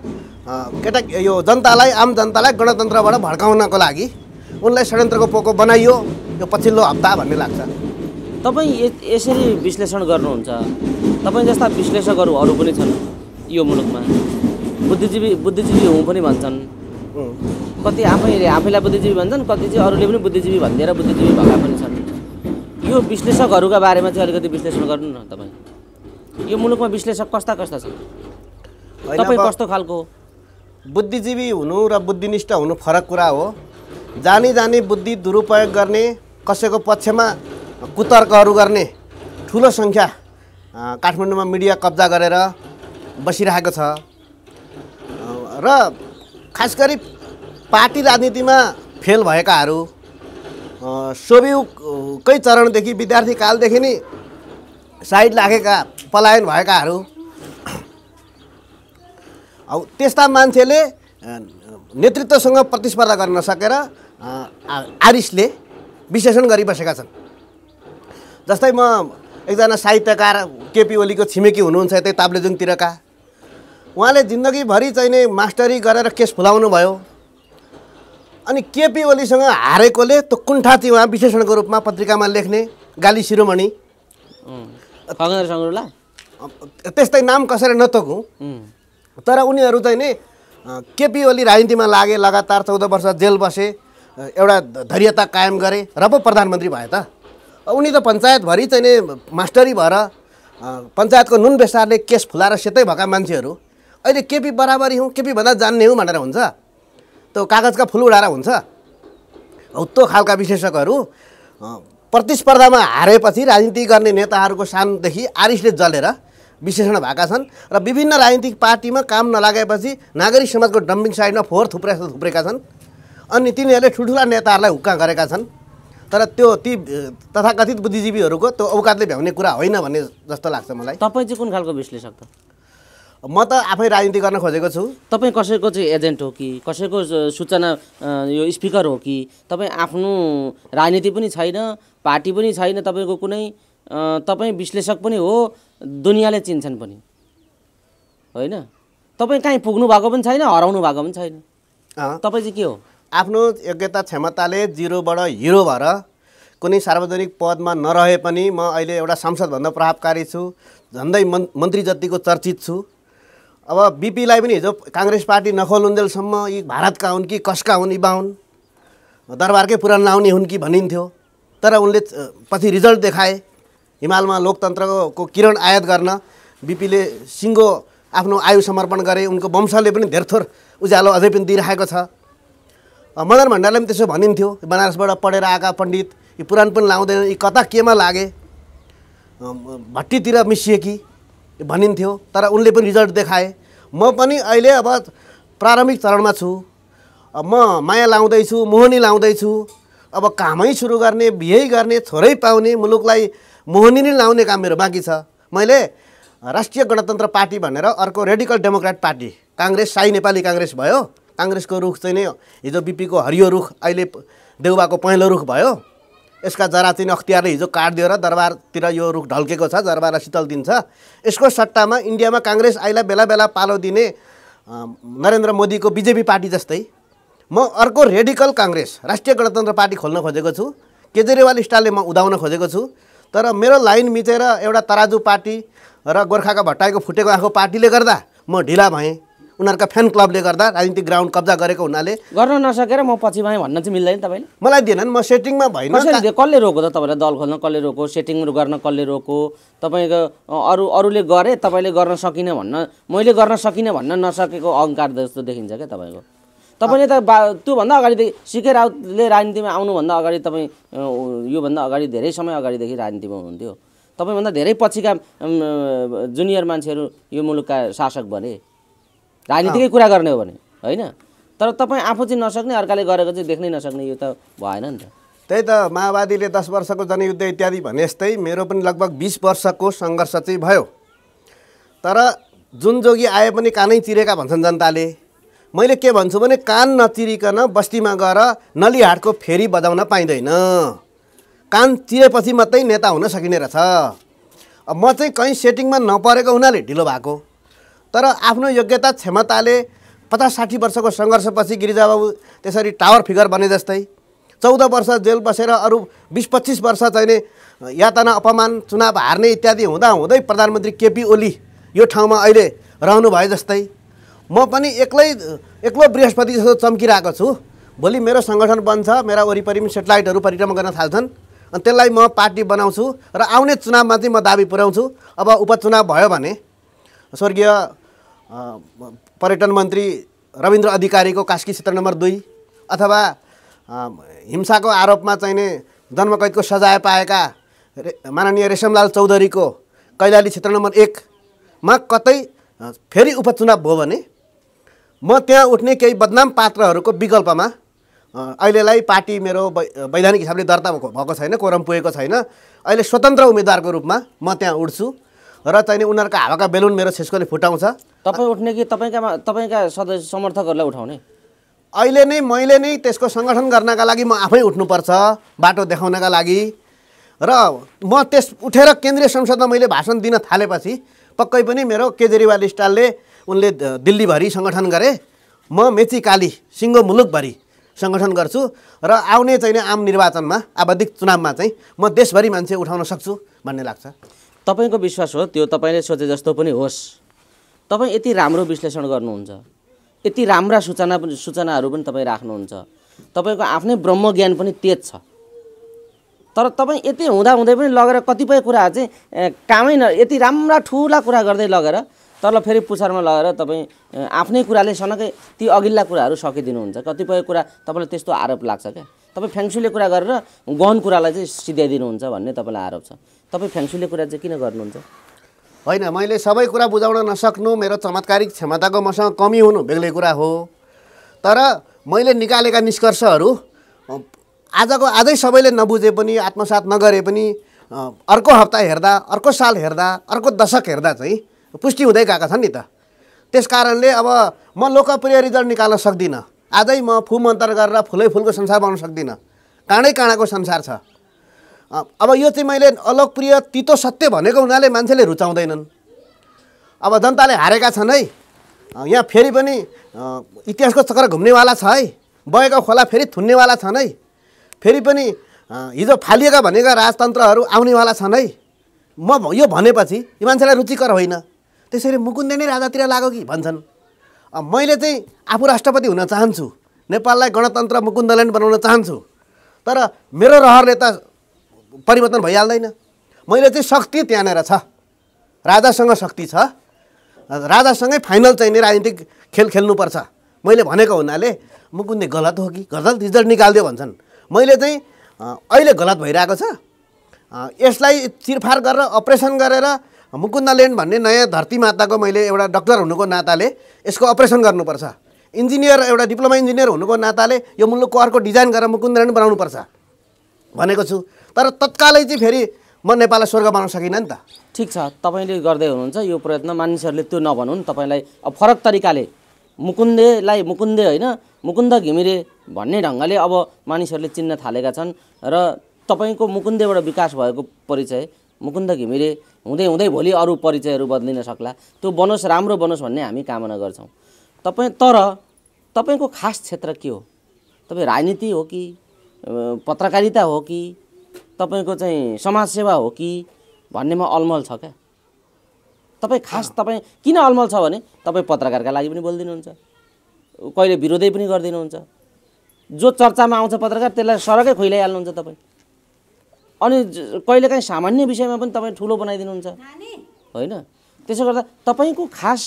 केटा यो जनतालाई आम जनतालाई गणतन्त्रबाट भड्काउनको लागि उनलाई षड्यन्त्रको पोको बनाइयो यो पछिल्लो हप्ता भन्ने लाग्छ। तपाईँ यसरी विश्लेषण गर्नुहुन्छ, तपाईँ जस्ता विश्लेषकहरू अरू पनि छन् यो मुलुकमा, बुद्धिजीवी बुद्धिजीवी हुँ पनि भन्छन्, कति आफैले आफैलाई बुद्धिजीवी भन्छन्, कति चाहिँ अरूले पनि बुद्धिजीवी भनिदिएर बुद्धिजीवी भएका पनि छन्। यो विश्लेषकहरूका बारेमा चाहिँ अलिकति विश्लेषण गर्नु न तपाईँ। यो मुलुकमा विश्लेषक कस्ता कस्ता छन्, तपाईँ कस्तो खालको? बुद्धिजीवी हुनु र बुद्धिनिष्ठ हुनु फरक कुरा हो। जानी जानी बुद्धि दुरुपयोग गर्ने, कसैको पक्षमा कुतर्कहरू गर्ने ठुलो सङ्ख्या काठमाडौँमा मिडिया कब्जा गरेर बसिरहेको छ र खास गरी पार्टी राजनीतिमा फेल भएकाहरू, सोभियुकै चरणदेखि विद्यार्थी कालदेखि नै साइड लागेका पलायन भएकाहरू, अब त्यस्ता मान्छेले नेतृत्वसँग प्रतिस्पर्धा गर्न नसकेर आरिसले विश्लेषण गरिबसेका छन्। जस्तै म एकजना साहित्यकार केपी ओलीको छिमेकी हुनुहुन्छ यतै ताप्लेजुङतिरका, उहाँले जिन्दगीभरि चाहिँ नै मास्टरी गरेर केस फुलाउनु भयो। अनि केपी ओलीसँग हारेकोले त्यो कुण्ठा चाहिँ उहाँ विश्लेषणको रूपमा पत्रिकामा लेख्ने, गाली शिरोमणि त्यस्तै नाम कसरी नतोकौँ, तर उनीहरू चाहिँ नि केपी ओली राजनीतिमा लागे, लगातार चौध वर्ष जेल बसे, एउटा धैर्यता कायम गरे र पो प्रधानमन्त्री भए त। उनी त पञ्चायतभरि चाहिँ नि मास्टरी भएर पञ्चायतको नुन बेसारले केस फुलाएर सेतै भएका मान्छेहरू अहिले केपी बराबरी हुँ, केपी भन्दा जान्ने हुँ भनेर हुन्छ, त्यो कागजका फुल उडाएर हुन्छ। हौ त्यो खालका विश्लेषकहरू प्रतिस्पर्धामा हारेपछि राजनीति गर्ने नेताहरूको सानदेखि आरिसले जलेर विश्लेषण भएका छन् र विभिन्न राजनीतिक पार्टीमा काम नलागेपछि नागरिक समाजको डम्पिङ साइडमा फोहोर थुप्रै थुप्रेका छन्। अनि तिनीहरूले ठुल्ठुला नेताहरूलाई हुक्का गरेका छन्। तर त्यो ती तथाकथित बुद्धिजीवीहरूको त्यो औकातले भ्याउने कुरा होइन भन्ने जस्तो लाग्छ मलाई। तपाईँ चाहिँ कुन खालको विश्लेषक त? म त आफै राजनीति गर्न खोजेको छु। तपाईँ कसैको चाहिँ एजेन्ट हो कि कसैको सूचना यो स्पिकर हो कि? तपाईँ आफ्नो राजनीति पनि छैन, पार्टी पनि छैन तपाईँको कुनै, तपाईँ विश्लेषक पनि हो, दुनियाँले चिन्छन् पनि होइन? तपाईँ कहीँ पुग्नु भएको पनि छैन, हराउनु भएको पनि छैन, तपाईँ चाहिँ के हो? आफ्नो योग्यता क्षमताले जिरोबाट हिरो भएर कुनै सार्वजनिक पदमा नरहे पनि म अहिले एउटा संसदभन्दा प्रभावकारी छु, झन्डै मन् मन्त्री जतिको चर्चित छु। अब बिपीलाई पनि हिजो काङ्ग्रेस पार्टी नखोलुन्जेलसम्म यी भारतका हुन् कि कसका हुन्, यी बाहुन दरबारकै पुराण लाउने हुन् कि भनिन्थ्यो। तर उनले पछि रिजल्ट देखाए, हिमालमा लोकतन्त्रको किरण आयात गर्न बिपीले सिङ्गो आफ्नो आयु समर्पण गरे। उनको वंशले पनि धेर थोर उज्यालो अझै पनि दिइरहेको छ। मदन भण्डारले पनि त्यसो भनिन्थ्यो, बनारसबाट पढेर आएका पण्डित यी पुराण पनि लाउँदैन, यी कता केमा लागे, भट्टीतिर मिसिए कि भनिन्थ्यो। तर उनले पनि रिजल्ट देखाए। म पनि अहिले अब प्रारम्भिक चरणमा छु। म माया लाउँदैछु, मोहनी लाउँदैछु। अब कामै सुरु गर्ने, बिहे गर्ने, छोरै पाउने, मुलुकलाई मोहनी नै लाउने काम मेरो बाँकी छ। मैले राष्ट्रिय गणतन्त्र पार्टी भनेर अर्को रेडिकल डेमोक्रेट पार्टी काङ्ग्रेस, साई नेपाली काङ्ग्रेस भयो। काङ्ग्रेसको रुख चाहिँ नै हिजो बिपीको हरियो रुख अहिले देउबाको पहेँलो रुख भयो। यसका जरा चाहिँ अख्तियारले हिजो काटिदिएर दरबारतिर यो रुख ढल्केको छ, दरबारलाई शीतल दिन्छ। यसको सट्टामा इन्डियामा काङ्ग्रेस आइलाई बेला बेला पालो दिने नरेन्द्र मोदीको बिजेपी पार्टी जस्तै म अर्को रेडिकल काङ्ग्रेस राष्ट्रिय गणतन्त्र पार्टी खोल्न खोजेको छु। केजरीवाल स्टाइलले म उदाउन खोजेको छु। तर मेरो लाइन मिचेर एउटा तराजु पार्टी र गोर्खाका भट्टाईको फुटेको आँखो पार्टीले गर्दा म ढिला भएँ। उनीहरूका फ्यान क्लबले गर्दा राजनीतिक ग्राउन्ड कब्जा गरेको हुनाले गर्न नसकेर म पछि भएँ भन्न चाहिँ मिल्दैन तपाईँले? मलाई दिएनन्, म सेटिङमा भएन। कसले रोको त तपाईँलाई? दल खोल्न कसले रोको? सेटिङ गर्न कसले रोको? तपाईँको अरू अरूले गरे तपाईँले गर्न सकिनँ भन्न, मैले गर्न सकिनँ भन्न नसकेको अहङ्कार जस्तो देखिन्छ क्या तपाईँको। तपाईँले त बा त्योभन्दा अगाडिदेखि सिके राउतले राजनीतिमा आउनुभन्दा अगाडि तपाईँ योभन्दा अगाडि धेरै समय अगाडिदेखि राजनीतिमा हुनुहुन्थ्यो। तपाईँभन्दा धेरै पछिका जुनियर मान्छेहरू यो मुलुकका शासक बने, राजनीतिकै कुरा गर्ने हो भने होइन। तर तपाईँ आफू चाहिँ नसक्ने, अर्काले गरेको चाहिँ देख्नै नसक्ने, यो त भएन नि त। त्यही त माओवादीले दस वर्षको जनयुद्ध इत्यादि भने जस्तै मेरो पनि लगभग बिस वर्षको सङ्घर्ष चाहिँ भयो। तर जुन जोगी आए पनि कानै चिरेका भन्छन् जनताले। मैले के भन्छु भने कान नचिरिकन बस्तीमा गएर नलीहाटको फेरी बजाउन पाइँदैन। कान चिरेपछि मात्रै नेता हुन सकिने रहेछ। अब म चाहिँ कहीँ सेटिङमा नपरेको हुनाले ढिलो भएको, तर आफ्नो योग्यता क्षमताले पचास साठी वर्षको सङ्घर्षपछि गिरिजाबाबु त्यसरी टावर फिगर बने जस्तै चौध वर्ष जेल बसेर अरू बिस पच्चिस वर्ष चाहिने यातना अपमान चुनाव हार्ने इत्यादि हुँदा हुँदै प्रधानमन्त्री केपी ओली यो ठाउँमा अहिले रहनु भए जस्तै म पनि एक्लै एक्लो बृहस्पति जस्तो चम्किरहेको छु। भोलि मेरो सङ्गठन बन्छ, मेरा वरिपरि सेटेलाइटहरू परिक्रमा गर्न थाल्छन् अनि त्यसलाई म पार्टी बनाउँछु र आउने चुनावमा चाहिँ म दाबी पुर्याउँछु। अब उपचुनाव भयो भने स्वर्गीय पर्यटन मन्त्री रविन्द्र अधिकारीको कास्की क्षेत्र नम्बर दुई अथवा हिंसाको आरोपमा चाहिने जन्मकैदको सजाय पाएका रे माननीय रेशमलाल चौधरीको कैलाली क्षेत्र नम्बर एकमा कतै फेरि उपचुनाव भयो भने म त्यहाँ उठ्ने केही बदनाम पात्रहरूको विकल्पमा अहिलेलाई पार्टी मेरो वैधानिक हिसाबले दर्ता भएको छैन, कोरम पुगेको छैन, अहिले स्वतन्त्र उम्मेदवारको रूपमा म त्यहाँ उठ्छु र चाहिने उनीहरूका हावाका बेलुन मेरो छेस्कोले फुटाउँछ। तपाईँ उठ्ने कि तपाईँका तपाईँका सदस्य समर्थकहरूलाई उठाउने? अहिले नै मैले नै त्यसको सङ्गठन गर्नका लागि म आफै उठ्नुपर्छ बाटो देखाउनका लागि। र म त्यस उठेर केन्द्रीय संसदमा मैले भाषण दिन थालेपछि पक्कै पनि मेरो केजरीवाल स्टाइलले उनले दिल्लीभरि सङ्गठन गरे, म मेची काली सिङ्गो मुलुकभरि सङ्गठन गर्छु र आउने चाहिँ आम निर्वाचनमा आवधिक चुनावमा चाहिँ म देशभरि मान्छे उठाउन सक्छु भन्ने लाग्छ। तपाईँको विश्वास हो त्यो तपाईँले सोचे जस्तो पनि होस्। तपाईँ यति राम्रो विश्लेषण गर्नुहुन्छ, यति राम्रा सूचना सूचनाहरू पनि तपाईँ राख्नुहुन्छ, तपाईँको आफ्नै ब्रह्मज्ञान पनि तेज छ, तर तपाईँ यति हुँदाहुँदै पनि लगेर कतिपय कुराहरू चाहिँ कामै न यति राम्रा ठुला कुरा गर्दै लगेर तर फेरि पुछारमा लगेर तपाईँ आफ्नै कुराले सनकै ती अघिल्ला कुराहरू सकिदिनुहुन्छ। कतिपय कुरा तपाईँलाई त्यस्तो आरोप लाग्छ क्या, तपाईँ फ्याङ्सुले कुरा गरेर गहन कुरालाई चाहिँ सिध्याइदिनुहुन्छ भन्ने तपाईँलाई आरोप छ। तपाईँ फ्याङ्सुले कुरा चाहिँ किन गर्नुहुन्छ? होइन, मैले सबै कुरा बुझाउन नसक्नु, मेरो चमत्कारिक क्षमताको मसँग कमी हुनु बेग्लै कुरा हो। तर मैले निकालेका निष्कर्षहरू आजको आजै सबैले नबुझे पनि आत्मसात नगरे पनि अर्को हप्ता हेर्दा, अर्को साल हेर्दा, अर्को दशक हेर्दा चाहिँ पुष्टि हुँदै गएका छन् नि त। त्यस कारणले अब म लोकप्रिय रिजल्ट निकाल्न सक्दिनँ, आजै म फु मन्तर गरेर फुलै फुलको संसार बनाउन सक्दिनँ, काँडै काँडाको संसार छ। अब यो चाहिँ मैले अलोकप्रिय तितो सत्य भनेको हुनाले मान्छेले रुचाउँदैनन्। अब जनताले हारेका छन् है, यहाँ फेरि पनि इतिहासको चक्कर घुम्नेवाला छ है, बगेको खोला फेरि थुन्नेवाला छन् है, फेरि पनि हिजो फालिएका भनेका राजतन्त्रहरू आउनेवाला छन् है। म यो भनेपछि यो मान्छेलाई रुचिकर होइन, त्यसरी मुकुन्दे नै राजातिर लाग्यो कि भन्छन्। मैले चाहिँ आफू राष्ट्रपति हुन चाहन्छु, नेपाललाई गणतन्त्र मुकुन्दल्यान्ड बनाउन चाहन्छु, तर मेरो रहरले त परिवर्तन भइहाल्दैन। मैले चाहिँ शक्ति त्यहाँनिर छ, राजासँग शक्ति छ, राजासँगै फाइनल चाहिने राजनीतिक खेल खेल्नुपर्छ मैले भनेको हुनाले मुकुन्दे गलत हो कि गलत रिजल्ट निकालिदियो भन्छन्। मैले चाहिँ अहिले गलत भइरहेको छ, यसलाई चिरफार गरेर अपरेसन गरेर मुकुन्दल्यान्ड भन्ने नयाँ धरती माताको मैले एउटा डक्टर हुनुको नाताले यसको अपरेसन गर्नुपर्छ, इन्जिनियर एउटा डिप्लोमा इन्जिनियर हुनुको नाताले यो मुलुकको अर्को डिजाइन गरेर मुकुन्दल्यान्ड बनाउनुपर्छ भनेको छु। तर तत्कालै चाहिँ फेरि म नेपाललाई स्वर्ग बनाउन सकिनँ नि त। ठिक छ, तपाईँले गर्दै हुनुहुन्छ यो प्रयत्न, मानिसहरूले त्यो नभनुन्, तपाईँलाई अब फरक तरिकाले मुकुन्देलाई मुकुन्दे होइन मुकुन्द घिमिरे भन्ने ढङ्गले अब मानिसहरूले चिन्न थालेका छन् र तपाईँको मुकुन्देबाट विकास भएको परिचय मुकुन्द घिमिरे हुँदै हुँदै भोलि अरू परिचयहरू बदलिन सक्ला, त्यो बनोस्, राम्रो बनोस् भन्ने हामी कामना गर्छौँ। तपाईँ तर तपाईँको खास क्षेत्र के हो? तपाईँ राजनीति हो कि पत्रकारिता हो कि तपाईँको चाहिँ समाजसेवा हो कि भन्नेमा अलमल छ क्या? तपाईँ खास तपाईँ किन अलमल छ भने तपाईँ पत्रकारका लागि पनि बोलिदिनुहुन्छ, कहिले विरोधै पनि गरिदिनुहुन्छ, जो चर्चामा आउँछ पत्रकार त्यसलाई सरकै खुइलाइहाल्नुहुन्छ तपाईँ, अनि कहिलेकाहीँ सामान्य विषयमा पनि तपाईँ ठुलो बनाइदिनुहुन्छ होइन। त्यसो गर्दा तपाईँको खास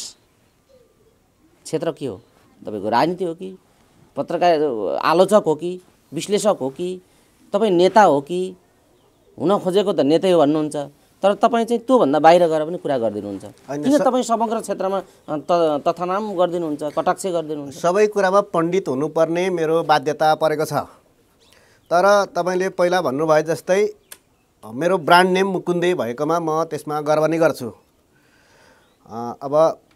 क्षेत्र के हो? तपाईँको राजनीति हो कि पत्रकार आलोचक हो कि विश्लेषक हो कि तपाईँ नेता हो कि? हुन खोजेको त नेतै हो भन्नुहुन्छ, तर तपाईँ चाहिँ त्योभन्दा बाहिर गएर पनि कुरा गरिदिनुहुन्छ। किन तपाईँ समग्र क्षेत्रमा तथानाम गरिदिनुहुन्छ, कटाक्ष गरिदिनुहुन्छ? सबै कुरामा पण्डित हुनुपर्ने मेरो बाध्यता परेको छ। तर तपाईँले पहिला भन्नुभए जस्तै मेरो ब्रान्ड नेम मुकुन्दे भएकोमा म त्यसमा गर्व नै गर्छु। अब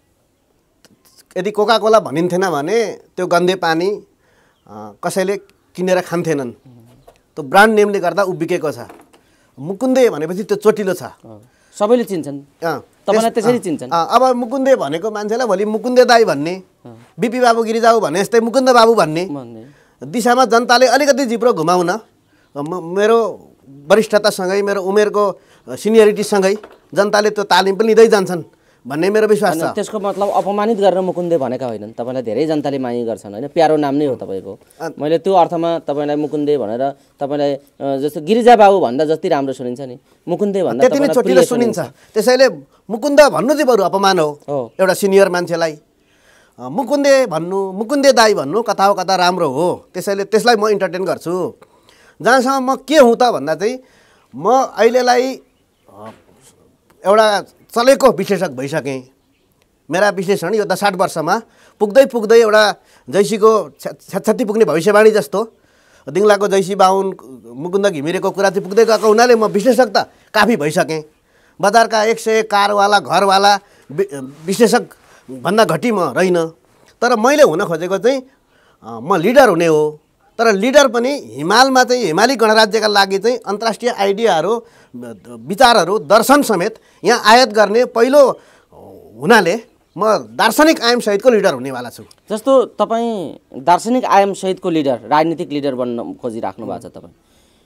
यदि कोका कोला भनिन्थेन भने त्यो गन्धे पानी कसैले किनेर खान्थेनन्, त्यो ब्रान्ड नेमले गर्दा उभिकेको छ। मुकुन्दे भनेपछि त्यो चोटिलो छ, सबैले चिन्छन्, अँ, तपाईँलाई त्यस- त्यसरी अँ, चिन्छन्। अँ, अब मुकुन्दे भनेको मान्छेलाई भोलि मुकुन्दे दाई भन्ने, बिपी बाबु गिरिजाऊ भने जस्तै मुकुन्द बाबु भन्ने भन्ने। दिशामा जनताले अलिकति जिब्रो घुमाउन म- मेरो वरिष्ठतासँगै मेरो उमेरको सिनियरिटीसँगै जनताले त्यो तालिम पनि लिँदै जान्छन् भन्ने मेरो विश्वास छ। होइन, त्यसको मतलब अपमानित गरेर मुकुन्दे भनेका होइनन्, तपाईँलाई धेरै जनताले माया गर्छन् होइन, प्यारो नाम नै हो तपाईँको। मैले त्यो अर्थमा तपाईँलाई मुकुन्दे भनेर तपाईँलाई अ, जस्तो गिरिजा बाबु भन्दा जति राम्रो सुनिन्छ नि, मुकुन्दे भन्दा त्यति नै तपाईँलाई चोटिलो प्रिय सुनिन्छ। त्यसैले मुकुन्द भन्नु चाहिँ बरु अपमान हो हो। एउटा सिनियर मान्छेलाई। अँ, मुकुन्दे भन्नु, मुकुन्दे दाई भन्नु कता हो कता राम्रो हो। त्यसैले त्यसलाई म इन्टरटेन गर्छु। जहाँसम्म म के हुँ त भन्दा चाहिँ म अहिलेलाई अँ, एउटा चलेको विश्लेषक भइसकेँ। मेरा विश्लेषण यो दस आठ वर्षमा पुग्दै पुग्दै एउटा जैसीको छ्याछ्यात्ती पुग्ने भविष्यवाणी जस्तो दिङलाको जैसी बाहुन मुकुन्द घिमिरेको कुरा चाहिँ पुग्दै गएको हुनाले म विश्लेषक त काफी भइसकेँ। बजारका एक सय कारवाला घरवाला वि- विश्लेषक भन्दा घटी म रहेन। तर मैले हुन खोजेको चाहिँ अँ, म लिडर हुने हो। तर लिडर पनि हिमालमा चाहिँ हिमाली गणराज्यका लागि चाहिँ अन्तर्राष्ट्रिय आइडियाहरू विचारहरू दर्शन समेत यहाँ आयात गर्ने पहिलो हुनाले म दार्शनिक आयामसहितको लिडर हुनेवाला छु। जस्तो तपाईँ दार्शनिक आयामसहितको लिडर, राजनीतिक लिडर बन्न खोजिराख्नु भएको छ तपाईँ।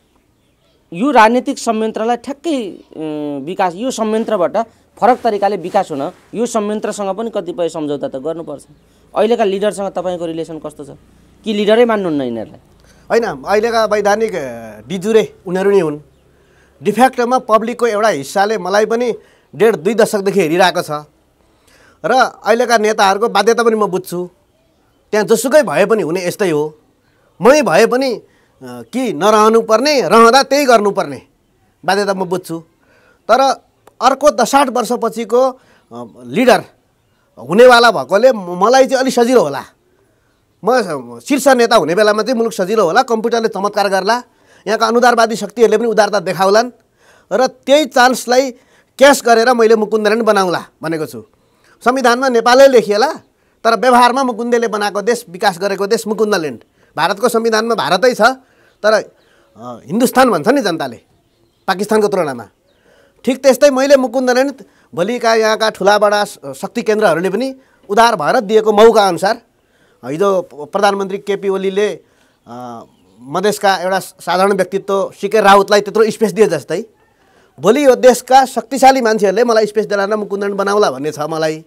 यो राजनीतिक संयन्त्रलाई ठ्याक्कै अँ, विकास, यो संयन्त्रबाट फरक तरिकाले विकास हुन यो संयन्त्रसँग पनि कतिपय सम्झौता त गर्नुपर्छ। अहिलेका लिडरसँग तपाईँको रिलेसन कस्तो छ, कि लिडरै मान्नुहुन्न यिनीहरूलाई? होइन, अहिलेका वैधानिक अ, डिजुरे उनीहरू नै हुन्। डिफ्याक्टमा पब्लिकको एउटा हिस्साले मलाई पनि डेढ दुई दशकदेखि हेरिरहेको छ र अहिलेका नेताहरूको बाध्यता पनि म बुझ्छु। त्यहाँ जसुकै भए पनि हुने यस्तै हो। मै भए पनि अ, कि नरहनु पर्ने, रहँदा त्यही गर्नुपर्ने बाध्यता म बुझ्छु। तर अर्को दस आठ वर्षपछिको अ, लिडर हुनेवाला भएकोले म- मलाई चाहिँ अलिक सजिलो होला। म शीर्ष नेता हुने बेलामा चाहिँ मुलुक सजिलो होला, कम्प्युटरले चमत्कार गर्ला, यहाँका अनुदारवादी शक्तिहरूले पनि उदारता देखाउलान् र त्यही चान्सलाई क्यास गरेर मैले मुकुन्दले बनाउला भनेको छु। संविधानमा नेपालै लेखिएला, तर व्यवहारमा मुकुन्दले बनाएको देश, विकास गरेको देश मुकुन्दल्यान्ड। भारतको संविधानमा भारतै छ, तर अ, हिन्दुस्तान भन्छ नि जनताले पाकिस्तानको तुलनामा। ठिक त्यस्तै मैले मुकुन्दल्यान्ड भोलिका यहाँका ठुलाबडा शक्ति केन्द्रहरूले पनि उदार भएर दिएको मौका अनुसार हिजो प्रधानमन्त्री केपी ओलीले अ, मधेसका एउटा साधारण व्यक्तित्व सिके राउतलाई त्यत्रो स्पेस दिए जस्तै भोलि यो देशका शक्तिशाली मान्छेहरूले मलाई स्पेस दिलाएर मुकुन्दन बनाउला भन्ने छ मलाई।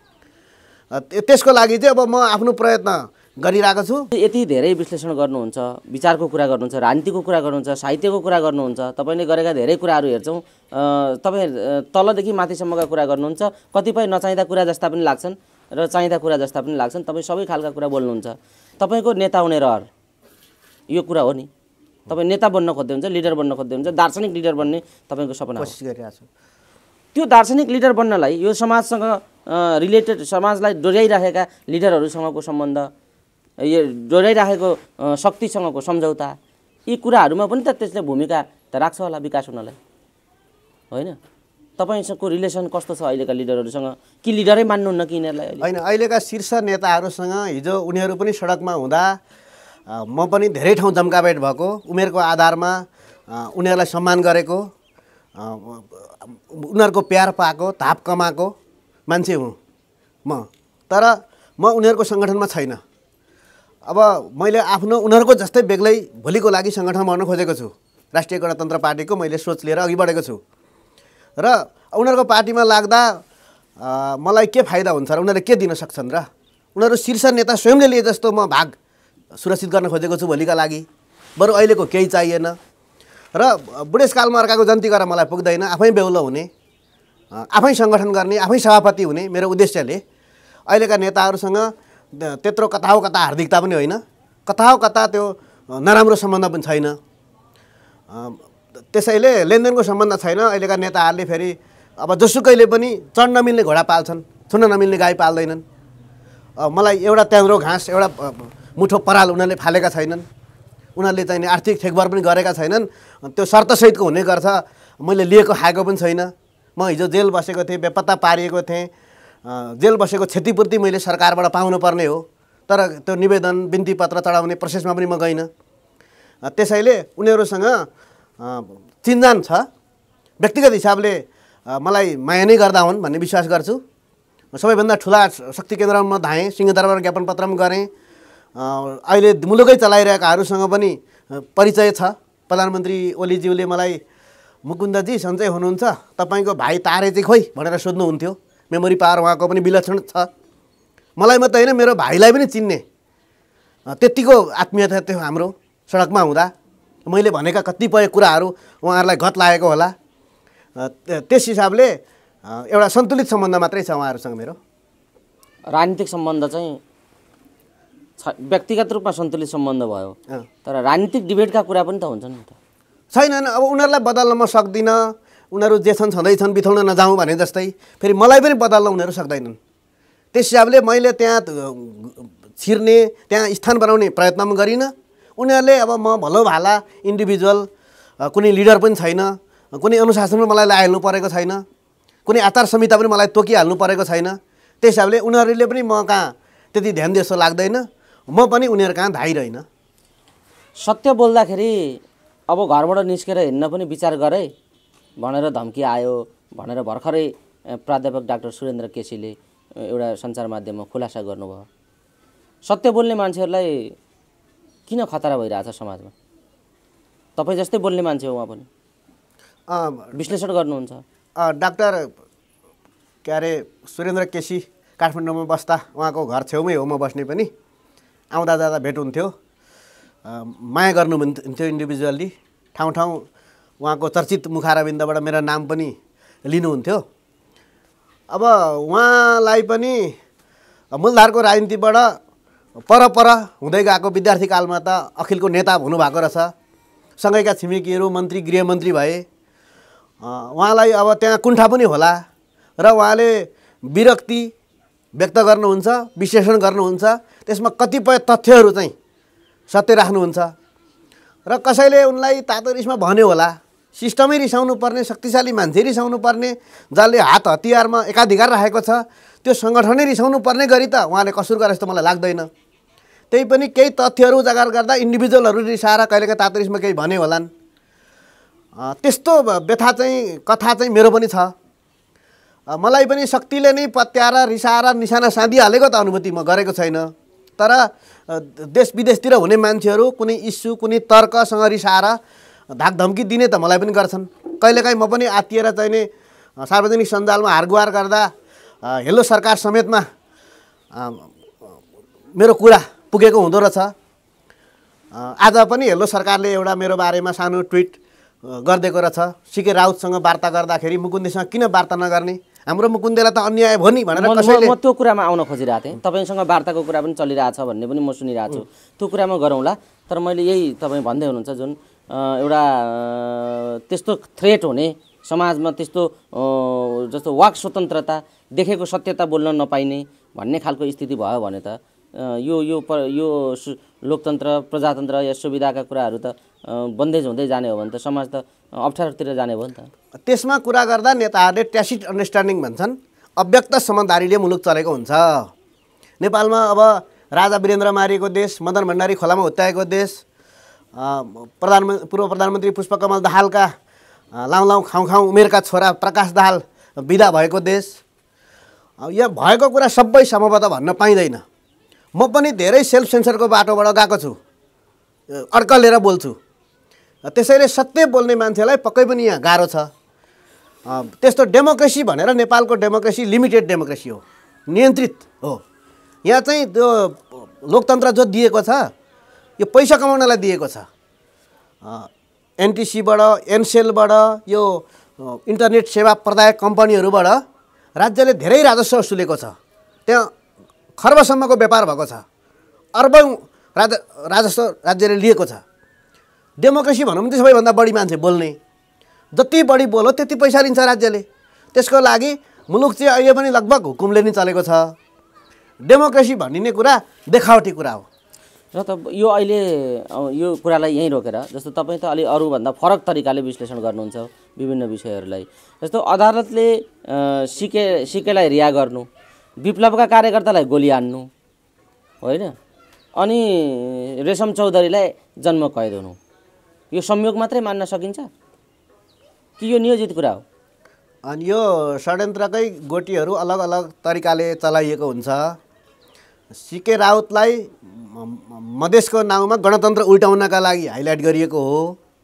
अ, त्य- त्यसको लागि चाहिँ अब म आफ्नो प्रयत्न गरिरहेको छु। यति धेरै विश्लेषण गर्नुहुन्छ, विचारको कुरा गर्नुहुन्छ, राजनीतिको कुरा गर्नुहुन्छ, साहित्यको कुरा गर्नुहुन्छ, तपाईँले गरेका धेरै कुराहरू हेर्छौँ। अ, तपाईँ अ, तलदेखि माथिसम्मका कुरा गर्नुहुन्छ, कतिपय नचाहिँदा कुरा जस्ता पनि लाग्छन् र चाहिँदा कुरा जस्ता पनि लाग्छन्। तपाईँ सबै खालका कुरा बोल्नुहुन्छ। तपाईँको नेता हुने रहर यो कुरा हो नि, तपाईँ नेता बन्न खोज्दै हुन्छ, लिडर बन्न खोज्दै हुन्छ, दार्शनिक लिडर बन्ने तपाईँको सपना हो। कोसिस गरिरहेको छु। त्यो दार्शनिक लिडर बन्नलाई यो समाजसँग रिलेटेड, समाजलाई डोर्याइराखेका लिडरहरूसँगको सम्बन्ध, यो डोर्याइराखेको अ, शक्तिसँगको सम्झौता, यी कुराहरूमा पनि त त्यसले भूमिका त राख्छ होला विकास हुनलाई, होइन? तपाईँसँगको रिलेसन कस्तो छ अहिलेका लिडरहरूसँग, कि लिडरै मान्नुहुन्न कि यिनीहरूलाई अहिले? होइन, अहिलेका शीर्ष नेताहरूसँग हिजो उनीहरू पनि सडकमा हुँदा अ, म पनि धेरै ठाउँ जम्काभेट भएको, उमेरको आधारमा अ, उनीहरूलाई सम्मान गरेको, अ, उनीहरूको प्यार पाएको, थाप कमाएको मान्छे हुँ म। तर म उनीहरूको सङ्गठनमा छैन। अब मैले आफ्नो उनीहरूको जस्तै बेग्लै भोलिको लागि सङ्गठन बनाउन खोजेको छु। राष्ट्रिय गणतन्त्र पार्टीको मैले सोच लिएर अघि बढेको छु र उनीहरूको पार्टीमा लाग्दा अ, मलाई के फाइदा हुन्छ र उनीहरूले के दिन सक्छन् र? उनीहरू शीर्ष नेता स्वयंले लिए जस्तो म भाग सुरक्षित गर्न खोजेको छु भोलिका लागि। बरु अहिलेको केही चाहिएन र बुढेसकालमा अर्काको जन्ती गरेर मलाई पुग्दैन। आफै बेहुलो हुने, अ, आफै सङ्गठन गर्ने, आफै सभापति हुने मेरो उद्देश्यले अहिलेका नेताहरूसँग त- त्यत्रो कता हो कता हार्दिकता पनि होइन, कता हो कता त्यो अ, नराम्रो सम्बन्ध पनि छैन। अ, त्यसैले लेनदेनको सम्बन्ध छैन। अहिलेका नेताहरूले फेरि अब जसुकैले पनि चढ्न नमिल्ने घोडा पाल्छन्, छुन नमिल्ने गाई पाल्दैनन्। अ, मलाई एउटा त्यान्द्रो घाँस, एउटा अ, मुठो पराल उनीहरूले फालेका छैनन्। उनीहरूले चाहिँ नि आर्थिक ठेकभर पनि गरेका छैनन्। त्यो शर्तसहितको हुने गर्छ। मैले लिएको खाएको पनि छैन। म हिजो जेल बसेको थिएँ, बेपत्ता पारिएको थिएँ। अ, जेल बसेको क्षतिपूर्ति मैले सरकारबाट पाउनुपर्ने हो, तर त्यो निवेदन बिन्ती पत्र चढाउने प्रोसेसमा पनि म गइनँ। त्यसैले उनीहरूसँग चिन्जान छ। व्यक्तिगत हिसाबले मलाई माया नै गर्दा हुन् भन्ने विश्वास गर्छु। सबैभन्दा ठुला शक्ति केन्द्रमा म धाएँ, सिंहदरबार ज्ञापन पत्र पनि गरेँ। अहिले मुलुकै चलाइरहेकाहरूसँग पनि परिचय छ। प्रधानमन्त्री ओलीज्यूले मलाई मुकुन्दजी सन्चै हुनुहुन्छ, तपाईँको भाइ तारे चाहिँ खोइ भनेर सोध्नुहुन्थ्यो। मेमोरी पावर उहाँको पनि विलक्षण छ। मलाई मात्रै होइन, मेरो भाइलाई पनि चिन्ने त्यतिको आत्मीयता थियो हाम्रो। सडकमा हुँदा मैले भनेका कतिपय कुराहरू उहाँहरूलाई घत लागेको होला। त्यस हिसाबले एउटा सन्तुलित सम्बन्ध मात्रै छ उहाँहरूसँग मेरो। राजनीतिक सम्बन्ध चाहिँ व्यक्तिगत रूपमा सन्तुलित सम्बन्ध भयो, तर राजनीतिक डिबेटका कुरा पनि त हुन्छन् नि त। छैनन्। अब उनीहरूलाई बदल्न म सक्दिनँ। उनीहरू जे छन् छँदैछन्, बिथोल्न नजाउँ भने जस्तै। फेरि मलाई पनि बदल्न उनीहरू सक्दैनन्। त्यस हिसाबले मैले त्यहाँ छिर्ने, त्यहाँ स्थान बनाउने प्रयत्न पनि गरिनँ। उनीहरूले अब म भलो भाला इन्डिभिजुअल, कुनै लिडर पनि छैन, कुनै अनुशासन पनि मलाई लगाइहाल्नु परेको छैन, कुनै आचार संहिता पनि मलाई तोकिहाल्नु परेको छैन। त्यस हिसाबले उनीहरूले पनि म कहाँ त्यति ध्यान दिए जस्तो लाग्दैन। म पनि उनीहरू कहाँ धाइरहेन। सत्य बोल्दाखेरि अब घरबाट निस्केर हिँड्न पनि विचार गरे भनेर धम्की आयो भनेर भर्खरै प्राध्यापक डाक्टर सुरेन्द्र केसीले एउटा सञ्चार माध्यममा खुलासा गर्नुभयो। सत्य बोल्ने मान्छेहरूलाई किन खतरा भइरहेछ समाजमा? तपाईँ जस्तै बोल्ने मान्छे हो उहाँ पनि, विश्लेषण गर्नुहुन्छ। डाक्टर के अरे सुरेन्द्र केसी काठमाडौँमा बस्दा उहाँको घर छेउमै हो म बस्ने पनि। आउँदा जाँदा भेट हुन्थ्यो, माया गर्नुहुन्थ्यो इन्डिभिजुअल्ली। ठाउँ ठाउँ उहाँको चर्चित मुखारविन्दबाट मेरो नाम पनि लिनुहुन्थ्यो। अब उहाँलाई पनि मूलधारको राजनीतिबाट परपर हुँदै गएको विद्यार्थी कालमा त अखिलको नेता हुनुभएको रहेछ। सँगैका छिमेकीहरू मन्त्री, गृहमन्त्री भए। उहाँलाई अब त्यहाँ कुण्ठा पनि होला र उहाँले विरक्ति व्यक्त गर्नुहुन्छ, विश्लेषण गर्नुहुन्छ। त्यसमा कतिपय तथ्यहरू चाहिँ सत्य राख्नुहुन्छ र कसैले उनलाई तातो रिसमा भन्यो होला। सिस्टमै रिसाउनु पर्ने, शक्तिशाली मान्छे रिसाउनु पर्ने, जसले हात हतियारमा एकाधिकार राखेको छ, त्यो सङ्गठनै रिसाउनु पर्ने गरी त उहाँले कसुर गरे जस्तो मलाई लाग्दैन। त्यही पनि केही तथ्यहरू उजागर गर्दा इन्डिभिजुअलहरू रिसाएर कहिलेकाहीँ तातो रिसमा केही भने होलान्। त्यस्तो व्यथा चाहिँ कथा चाहिँ मेरो पनि छ। मलाई पनि शक्तिले नै पत्याएर रिसाएर निशाना साँधिहालेको त अनुभूति म गरेको छैन। तर देश विदेशतिर हुने मान्छेहरू कुनै इस्यु, कुनै तर्कसँग रिसाएर धाकधम्की दिने त मलाई पनि गर्छन्। कहिलेकाहीँ म पनि आत्तिएर चाहिने सार्वजनिक सञ्जालमा हारगुहार गर्दा हेलो सरकार समेतमा मेरो कुरा पुगेको हुँदो रहेछ। आज पनि हेलो सरकारले एउटा मेरो बारेमा सानो ट्विट गरिदिएको रहेछ। सिके राउतसँग वार्ता गर्दाखेरि मुकुन्देसँग किन वार्ता नगर्ने, हाम्रो मुकुन्देलाई त अन्याय भयो नि भनेर कसैले। म त्यो कुरामा आउन खोजिरहेको थिएँ। तपाईँसँग वार्ताको कुरा पनि चलिरहेछ भन्ने पनि म सुनिरहेको छु। त्यो कुरामा गरौँला। तर मैले यही तपाईँ भन्दै हुनुहुन्छ जुन एउटा त्यस्तो थ्रेट हुने समाजमा, त्यस्तो जस्तो वाक स्वतन्त्रता, देखेको सत्यता बोल्न नपाइने भन्ने खालको स्थिति भयो भने त यो यो यो लोकतन्त्र, प्रजातन्त्र या सुविधाका कुराहरू त बन्देज हुँदै जाने हो भने त समाज त अप्ठ्यारोतिर जाने भयो नि त। त्यसमा कुरा गर्दा नेताहरूले ट्यासिट अन्डरस्ट्यान्डिङ भन्छन्। अव्यक्त समझदारीले मुलुक चलेको हुन्छ। नेपालमा अब राजा वीरेन्द्र मारिएको देश, मदन भण्डारी खोलामा हुत्याएको देश, प्रधानमन्त्री पूर्व प्रधानमन्त्री पुष्पकमल दाहालका लाउँ लाउँ खाउँ खाउँ उमेरका छोरा प्रकाश दाहाल बिदा भएको देश। यहाँ भएको कुरा सबै सम्भवतः भन्न पाइँदैन। म पनि धेरै सेल्फ सेन्सरको बाटोबाट गएको छु, अड्कलेर बोल्छु। त्यसैले सत्य बोल्ने मान्छेलाई पक्कै पनि यहाँ गाह्रो छ। त्यस्तो डेमोक्रेसी भनेर नेपालको डेमोक्रेसी लिमिटेड डेमोक्रेसी हो, नियन्त्रित हो। यहाँ चाहिँ त्यो लोकतन्त्र जो दिएको छ यो पैसा कमाउनलाई दिएको छ। एनटिसीबाट, एनसेलबाट, यो इन्टरनेट सेवा प्रदायक कम्पनीहरूबाट राज्यले धेरै राजस्व वसुलेको छ। त्यहाँ खर्बसम्मको व्यापार भएको छ। अर्बौँ राज राजस्व राज्यले लिएको छ। डेमोक्रेसी भनौँ भने सबैभन्दा बढी मान्छे बोल्ने, जति बढी बोल्यो त्यति पैसा लिन्छ राज्यले। त्यसको लागि मुलुक चाहिँ अहिले पनि लगभग हुकुमले नै चलेको छ। डेमोक्रेसी भनिने कुरा देखावटी कुरा हो। र त यो अहिले यो कुरालाई यहीँ रोकेर, जस्तो तपाईँ त अलि अरूभन्दा फरक तरिकाले विश्लेषण गर्नुहुन्छ विभिन्न विषयहरूलाई। जस्तो अदालतले सिके सिकेलाई रिहा गर्नु, विप्लवका कार्यकर्तालाई गोली हान्नु, होइन, अनि रेशम चौधरीलाई जन्म कैद हुनु, यो संयोग मात्रै मान्न सकिन्छ कि यो नियोजित कुरा हो? अनि यो षड्यन्त्रकै गोटीहरू अलग अलग तरिकाले चलाइएको हुन्छ। सिके राउतलाई मधेसको नाउँमा गणतन्त्र उल्टाउनका लागि हाइलाइट गरिएको हो।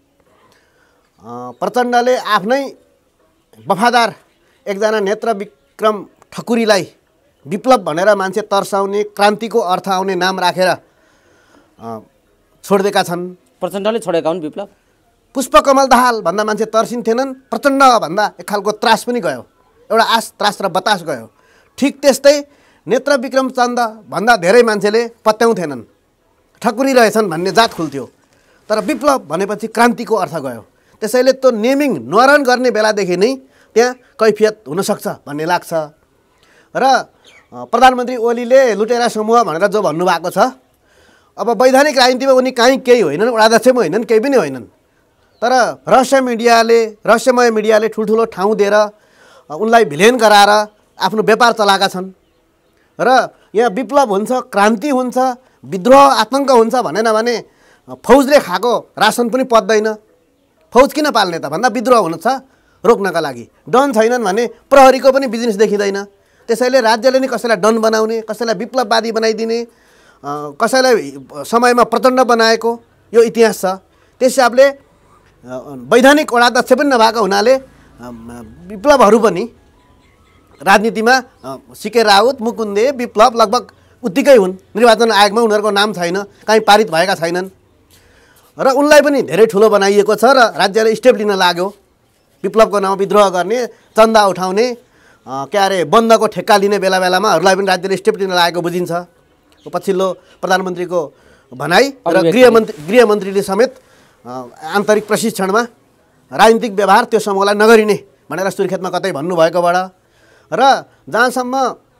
प्रचण्डले आफ्नै वफादार एकजना नेत्र विक्रम ठकुरीलाई विप्लव भनेर मान्छे तर्साउने, क्रान्तिको अर्थ आउने नाम राखेर छोडिदिएका छन्। प्रचण्डले छोडेका हुन् विप्लव। पुष्पकमल दाहाल भन्दा मान्छे तर्सिन्थेनन्, प्रचण्ड भन्दा एक खालको त्रास पनि गयो, एउटा आश त्रास र बतास गयो। ठिक त्यस्तै नेत्र विक्रम चन्द भन्दा धेरै मान्छेले पत्याउँथेनन्, ठकुरी रहेछन् भन्ने जात खुल्थ्यो। तर विप्लव भनेपछि क्रान्तिको अर्थ गयो। त्यसैले त्यो नेमिङ न्वारण गर्ने बेलादेखि नै त्यहाँ कैफियत हुनसक्छ भन्ने लाग्छ। र प्रधानमन्त्री ओलीले लुटेरा समूह भनेर जो भन्नुभएको छ, अब वैधानिक राजनीतिमा उनी कहीँ केही होइनन्, उडाध्यक्ष पनि होइनन्, केही पनि होइनन्। तर रहस्य मिडियाले रहस्यमय मिडियाले ठुल्ठुलो ठाउँ दिएर उनलाई भिलेन गराएर आफ्नो व्यापार चलाएका छन्। र यहाँ विप्लव हुन्छ, क्रान्ति हुन्छ, विद्रोह आतङ्क हुन्छ भनेन भने फौजले खाएको रासन पनि पच्दैन। फौज किन पाल्ने त भन्दा विद्रोह हुनु छ रोक्नका लागि। डन छैनन् भने प्रहरीको पनि बिजनेस देखिँदैन। त्यसैले राज्यले नै कसैलाई डन बनाउने, कसैलाई विप्लववादी बनाइदिने, कसैलाई समयमा प्रचण्ड बनाएको यो इतिहास छ। त्यस हिसाबले वैधानिक वडाध्यक्ष पनि नभएको हुनाले विप्लवहरू पनि राजनीतिमा सिके राउत, मुकुन्दे, विप्लव लगभग उत्तिकै हुन्। निर्वाचन आयोगमा उनीहरूको नाम छैन, कहीँ पारित भएका छैनन्। र उनलाई पनि धेरै ठुलो बनाइएको छ र राज्यले स्टेप लिन लाग्यो। विप्लवको नाममा विद्रोह गर्ने, चन्दा उठाउने, के अरे बन्दको ठेक्का लिने बेला बेलामाहरूलाई पनि राज्यले स्टेप लिन लागेको बुझिन्छ। पछिल्लो प्रधानमन्त्रीको भनाइ र गृहमन्त्री गृहमन्त्रीले समेत आन्तरिक प्रशिक्षणमा राजनीतिक व्यवहार त्यो समूहलाई नगरिने भनेर सुर्खेतमा कतै भन्नुभएकोबाट र जहाँसम्म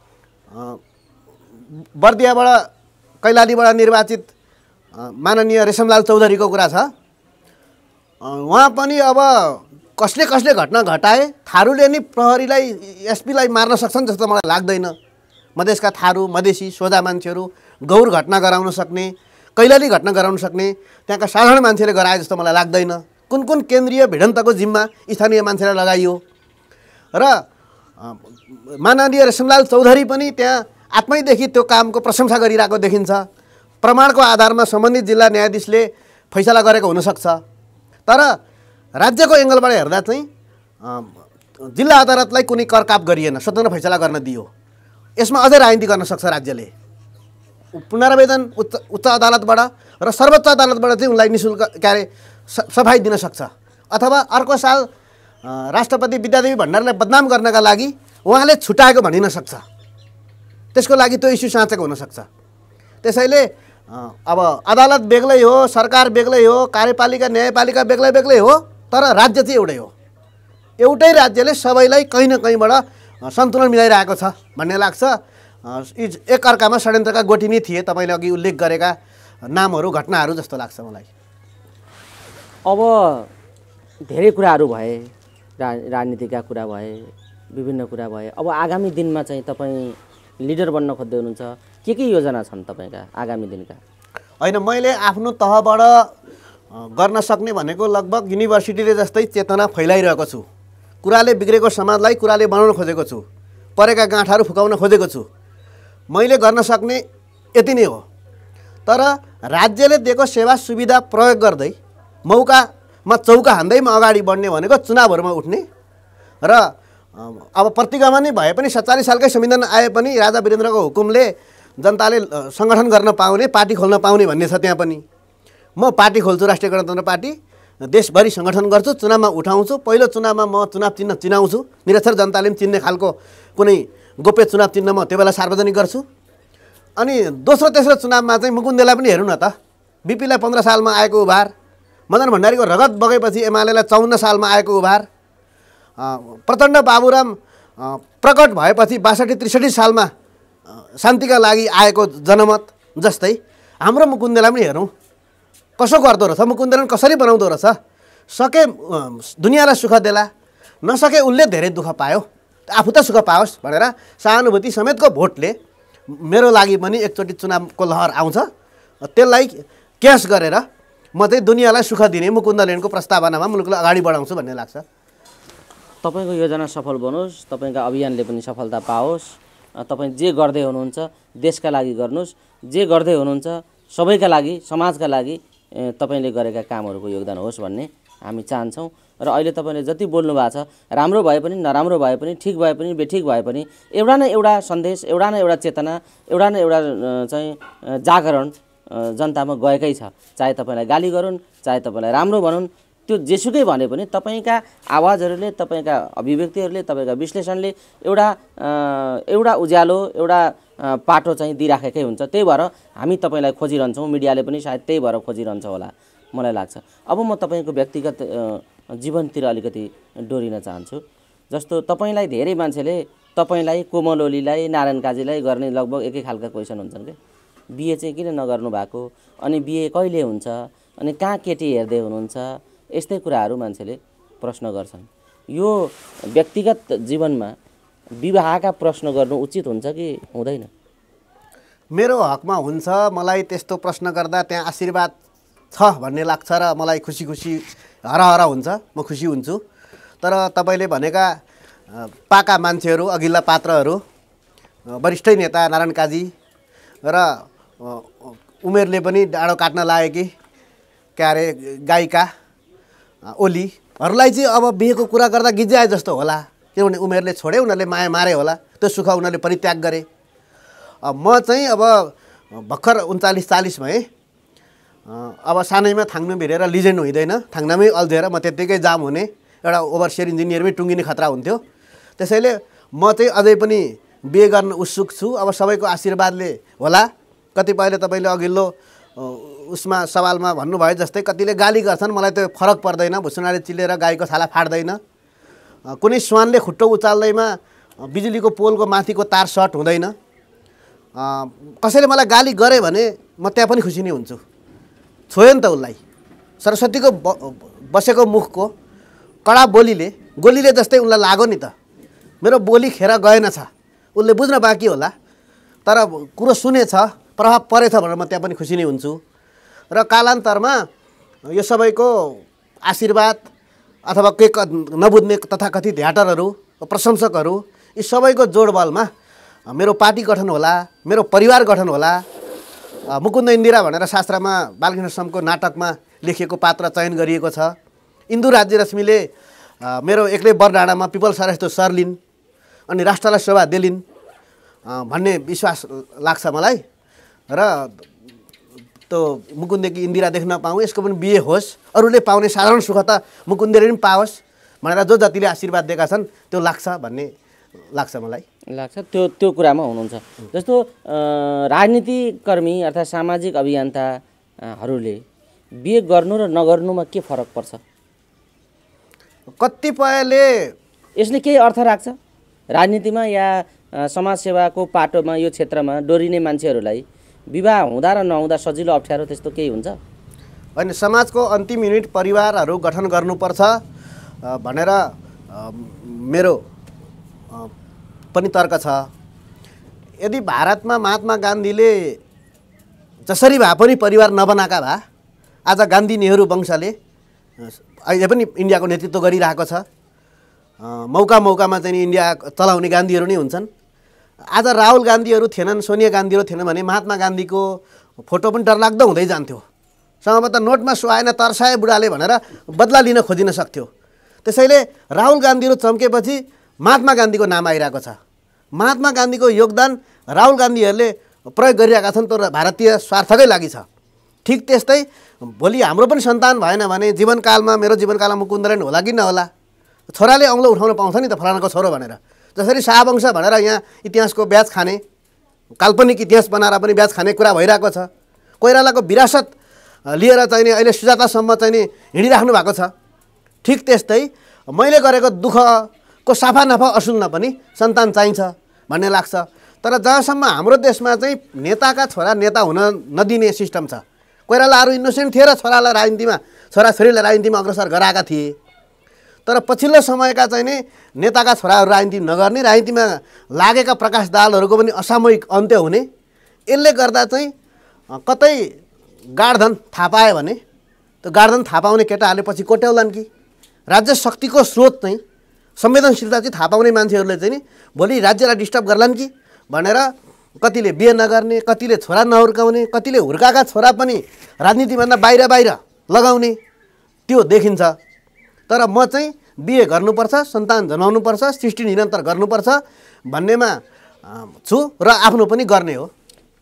बर्दियाबाट कैलालीबाट निर्वाचित माननीय रेशमलाल चौधरीको कुरा छ, उहाँ पनि अब कसले कसले घटना घटाए, थारूले नि प्रहरीलाई, एसपीलाई मार्न सक्छन् जस्तो मलाई लाग्दैन। मधेसका थारू, मधेसी सोझा मान्छेहरू गौर घटना गराउन सक्ने, कैलाली घटना गराउन सक्ने त्यहाँका साधारण मान्छेले गराए जस्तो मलाई लाग्दैन। कुन कुन केन्द्रीय भिडन्तको जिम्मा स्थानीय मान्छेलाई लगाइयो र माननीय रेशमलाल चौधरी पनि त्यहाँ आत्मैदेखि त्यो कामको प्रशंसा गरिरहेको देखिन्छ। प्रमाणको आधारमा सम्बन्धित जिल्ला न्यायाधीशले फैसला गरेको हुनसक्छ। तर राज्यको एङ्गलबाट हेर्दा चाहिँ जिल्ला अदालतलाई कुनै करकाप गरिएन, स्वतन्त्र फैसला गर्न दियो। यसमा अझै राजनीति गर्न सक्छ राज्यले। पुनरावेदन उच्च उच्च अदालतबाट र सर्वोच्च अदालतबाट चाहिँ उनलाई निःशुल्क के अरे सफाई दिन सक्छ। अथवा अर्को साल राष्ट्रपति विद्यादेवी भण्डारीलाई बदनाम गर्नका लागि उहाँले छुटाएको भनिन सक्छ। त्यसको लागि त्यो इस्यु साँचेको हुनसक्छ। त्यसैले अब अदालत बेग्लै हो, सरकार बेग्लै हो, कार्यपालिका न्यायपालिका बेग्लै बेग्लै हो, तर राज्य चाहिँ एउटै हो। एउटै राज्यले सबैलाई कहीँ न कहीँबाट सन्तुलन मिलाइरहेको छ भन्ने लाग्छ। एक अर्कामा षड्यन्त्रका गोटी नै थिए तपाईँले अघि उल्लेख गरेका नामहरू, घटनाहरू जस्तो लाग्छ मलाई। अब धेरै कुराहरू भए, रा राजनीतिका कुरा भए, विभिन्न कुरा भए। अब आगामी दिनमा चाहिँ तपाईँ लिडर बन्न खोज्दै हुनुहुन्छ, के के योजना छन् तपाईँका आगामी दिनका? होइन, मैले आफ्नो तहबाट गर्न सक्ने भनेको लगभग युनिभर्सिटीले जस्तै चेतना फैलाइरहेको छु। कुराले बिग्रेको समाजलाई कुराले बनाउन खोजेको छु, परेका गाँठाहरू फुकाउन खोजेको छु। मैले गर्न सक्ने यति नै हो। तर राज्यले दिएको सेवा सुविधा प्रयोग गर्दै मौकामा चौका हान्दै म अगाडि बढ्ने भनेको चुनावहरूमा उठ्ने र अब प्रतिगामा नै भए पनि सत्तालिस सालकै संविधान आए पनि राजा वीरेन्द्रको हुकुमले जनताले सङ्गठन गर्न पाउने, पार्टी खोल्न पाउने भन्ने छ। त्यहाँ पनि म पार्टी खोल्छु, राष्ट्रिय गणतन्त्र पार्टी, देशभरि सङ्गठन गर्छु, चुनावमा उठाउँछु। पहिलो चुनावमा म चुनाव चिन्ह चिनाउँछु, निरक्षर जनताले पनि चिन्ने खालको कुनै गोप्य चुनाव चिन्ह म त्यो बेला सार्वजनिक गर्छु। अनि दोस्रो तेस्रो चुनावमा चाहिँ मुकुन्देलाई पनि हेर्नु न त, बिपीलाई पन्ध्र सालमा आएको उभार, मदन भण्डारीको रगत बगेपछि एमालेलाई चौन्न सालमा आएको उभार, प्रचण्ड बाबुराम प्रकट भएपछि बासठी त्रिसठी सालमा शान्तिका लागि आएको जनमत जस्तै हाम्रो मुकुन्देलाई पनि हेरौँ कसो गर्दो रहेछ, मुकुन्देलाई कसरी बनाउँदो रहेछ। सके दुनियाँलाई सुख देला, नसके उसले धेरै दुःख पायो, आफू त सुख पाओस् भनेर सहानुभूति समेतको भोटले मेरो लागि पनि एकचोटि चुनावको लहर आउँछ। त्यसलाई क्यास गरेर म चाहिँ दुनियाँलाई सुख दिने मुकुन्द लेनको प्रस्तावनामा मुलुकलाई अगाडि बढाउँछु भन्ने लाग्छ। तपाईँको योजना सफल बनोस्, तपाईँका अभियानले पनि सफलता पाओस्, तपाईँ जे गर्दै हुनुहुन्छ देशका लागि गर्नुहोस्, जे गर्दै हुनुहुन्छ सबैका लागि, समाजका लागि तपाईँले गरेका कामहरूको योगदान होस् भन्ने हामी चाहन्छौँ। र अहिले तपाईँले जति बोल्नु भएको छ, राम्रो भए पनि नराम्रो भए पनि ठिक भए पनि बेठिक भए पनि एउटा न एउटा सन्देश, एउटा न एउटा चेतना, एउटा न एउटा चाहिँ जागरण जनतामा गएकै छ। चाहे तपाईँलाई गाली गरून्, चाहे तपाईँलाई राम्रो भनुन्, त्यो जेसुकै भने पनि तपाईँका आवाजहरूले, तपाईँका अभिव्यक्तिहरूले, तपाईँका विश्लेषणले एउटा एउटा उज्यालो, एउटा पाटो चाहिँ दिइराखेकै हुन्छ। त्यही भएर हामी तपाईँलाई खोजिरहन्छौँ, मिडियाले पनि सायद त्यही भएर खोजिरहन्छ होला मलाई लाग्छ। अब म तपाईँको व्यक्तिगत जीवनतिर अलिकति डोरिन चाहन्छु। जस्तो तपाईँलाई धेरै मान्छेले तपाईँलाई, कोमल ओलीलाई, नारायण काजीलाई गर्ने लगभग एकै खालका क्वेसन हुन्छन् क्या, बिए चाहिँ किन नगर्नु भएको, अनि बिए कहिले हुन्छ, अनि कहाँ केटी हेर्दै हुनुहुन्छ, यस्तै कुराहरू मान्छेले प्रश्न गर्छन्। यो व्यक्तिगत जीवनमा विवाहका प्रश्न गर्नु उचित हुन्छ कि हुँदैन? मेरो हकमा हुन्छ। मलाई त्यस्तो प्रश्न गर्दा त्यहाँ आशीर्वाद छ भन्ने लाग्छ र मलाई खुसी खुसी हरहर हुन्छ, म खुसी हुन्छु। तर तपाईँले भनेका पाका मान्छेहरू, अघिल्ला पात्रहरू, वरिष्ठ नेता नारायण काजी र उमेरले पनि डाँडो काट्न लागेकी के अरे गायिका ओलीहरूलाई चाहिँ अब बिहेको कुरा गर्दा गिज्जाए जस्तो होला, किनभने उमेरले छोडे, उनीहरूले माया मारे होला, त्यो सुख उनीहरूले परित्याग गरे। म चाहिँ अब भर्खर उन्चालिस चालिस भएँ। अब सानैमा थाङ्नु भिरेर लिजेन्ड हुँदैन, थाङ्नामै अल्झेर म त्यत्तिकै जाम हुने एउटा ओभरसियर इन्जिनियरमै टुङ्गिने खतरा हुन्थ्यो। त्यसैले म चाहिँ अझै पनि बिहे गर्न उत्सुक छु। अब सबैको आशीर्वादले होला। कतिपयले तपाईँले अघिल्लो उसमा सवालमा भन्नुभयो जस्तै कतिले गाली गर्छन्, मलाई त्यो फरक पर्दैन। भुसुनाले चिलेर गाईको छाला फाट्दैन। कुनै स्वानले खुट्टो उचाल्दैमा बिजुलीको पोलको माथिको तार सर्ट हुँदैन। कसैले मलाई गाली गरे भने म त्यहाँ पनि खुसी नै हुन्छु। छोयो नि त उसलाई, सरस्वतीको बसेको मुखको कडा बोलीले गोलीले जस्तै उनलाई लाग्यो नि त। मेरो बोली खेर गएन छ, उसले बुझ्न बाँकी होला, तर कुरो सुनेछ, प्रभाव परेछ भनेर म त्यहाँ पनि खुसी नै हुन्छु। र कालान्तरमा यो सबैको आशीर्वाद अथवा के नबुझ्ने तथाकथित ह्याटरहरू, प्रशंसकहरू, यी सबैको जोडबलमा मेरो पार्टी गठन होला, मेरो परिवार गठन होला। मुकुन्द इन्दिरा भनेर शास्त्रमा बालकृष्ण समको नाटकमा लेखिएको पात्र चयन गरिएको छ। इन्दु राज्य रश्मिले मेरो एक्लै बरडाँडामा पिपल सरेस्तो सर्लिन् अनि राष्ट्रलाई शोभा देलिन् भन्ने विश्वास लाग्छ मलाई। र त्यो मुकुन्देकी इन्दिरा देख्न पाऊँ, यसको पनि बिहे होस्, अरूले पाउने साधारण सुख त मुकुन्देले पनि पाओस् भनेर जो जतिले आशीर्वाद दिएका छन् त्यो लाग्छ भन्ने लाग्छ मलाई। लाग्छ त्यो त्यो कुरामा हुनुहुन्छ। जस्तो राजनीतिकर्मी अर्थात् सामाजिक अभियन्ताहरूले बिहे गर्नु र नगर्नुमा के फरक पर्छ? कतिपयले यसले केही अर्थ राख्छ राजनीतिमा या समाजसेवाको पाटोमा, यो क्षेत्रमा डोरिने मान्छेहरूलाई विवाह हुँदा र नहुँदा सजिलो अप्ठ्यारो त्यस्तो केही हुन्छ? होइन, समाजको अन्तिम युनिट परिवारहरू गठन गर्नुपर्छ भनेर मेरो पनि तर्क छ। यदि भारतमा महात्मा गान्धीले जसरी भए पनि परिवार नबनाएका भए आज गान्धी नेहरू वंशले अहिले पनि इन्डियाको नेतृत्व गरिरहेको छ। मौका मौकामा चाहिँ इन्डिया चलाउने गान्धीहरू नै हुन्छन्। आज राहुल गान्धीहरू थिएनन्, सोनिया गान्धीहरू थिएनन् भने महात्मा गान्धीको फोटो पनि डरलाग्दो हुँदै जान्थ्यो। सम्भवतः नोटमा सुहाएन तर्साए बुढाले भनेर बदला लिन खोजिन सक्थ्यो। त्यसैले राहुल गान्धीहरू चम्केपछि महात्मा गान्धीको नाम आइरहेको छ। महात्मा गान्धीको योगदान राहुल गान्धीहरूले प्रयोग गरिरहेका छन्, तर भारतीय स्वार्थकै लागि छ। ठिक त्यस्तै भोलि हाम्रो पनि सन्तान भएन भने जीवनकालमा, मेरो जीवनकालमा मुकुन्दले होला कि नहोला, छोराले औँलो उठाउन पाउँछ नि त फलानाको छोरो भनेर। जसरी शाहवंश भनेर यहाँ इतिहासको ब्याज खाने, काल्पनिक इतिहास बनाएर पनि ब्याज खाने कुरा भइरहेको छ। कोइरालाको विरासत लिएर चाहिँ नि अहिले सुजातासम्म चाहिँ नि हिँडिराख्नु भएको छ। ठिक त्यस्तै मैले गरेको दुःखको साफा नाफा असुल्न पनि सन्तान चाहिन्छ भन्ने लाग्छ। तर जहाँसम्म हाम्रो देशमा चाहिँ नेताका छोरा नेता हुन नदिने सिस्टम छ। कोइरालाहरू इनोसेन्ट थिए र छोरालाई राजनीतिमा, छोराछोरीलाई राजनीतिमा अग्रसर गराएका थिए। तर पछिल्लो समयका चाहिँ नि नेताका छोराहरू राजनीति नगर्ने, राजनीतिमा लागेका प्रकाश दाहालहरूको पनि असामूहिक अन्त्य हुने, यसले गर्दा चाहिँ कतै गाडधन थाहा पायो भने त्यो गाडधन थाहा पाउने केटाहरूले पछि कोट्याउलान् कि। राज्य शक्तिको स्रोत चाहिँ संवेदनशीलता चाहिँ थाहा पाउने मान्छेहरूले चाहिँ नि भोलि राज्यलाई डिस्टर्ब गर्लान् कि भनेर कतिले बिहे नगर्ने, कतिले छोरा नहुर्काउने, कतिले हुर्काएका छोरा पनि राजनीतिभन्दा बाहिर बाहिर लगाउने त्यो देखिन्छ। तर म चाहिँ बिहे गर्नुपर्छ, सन्तान जन्माउनुपर्छ, सृष्टि निरन्तर गर्नुपर्छ भन्नेमा छु र आफ्नो पनि गर्ने हो।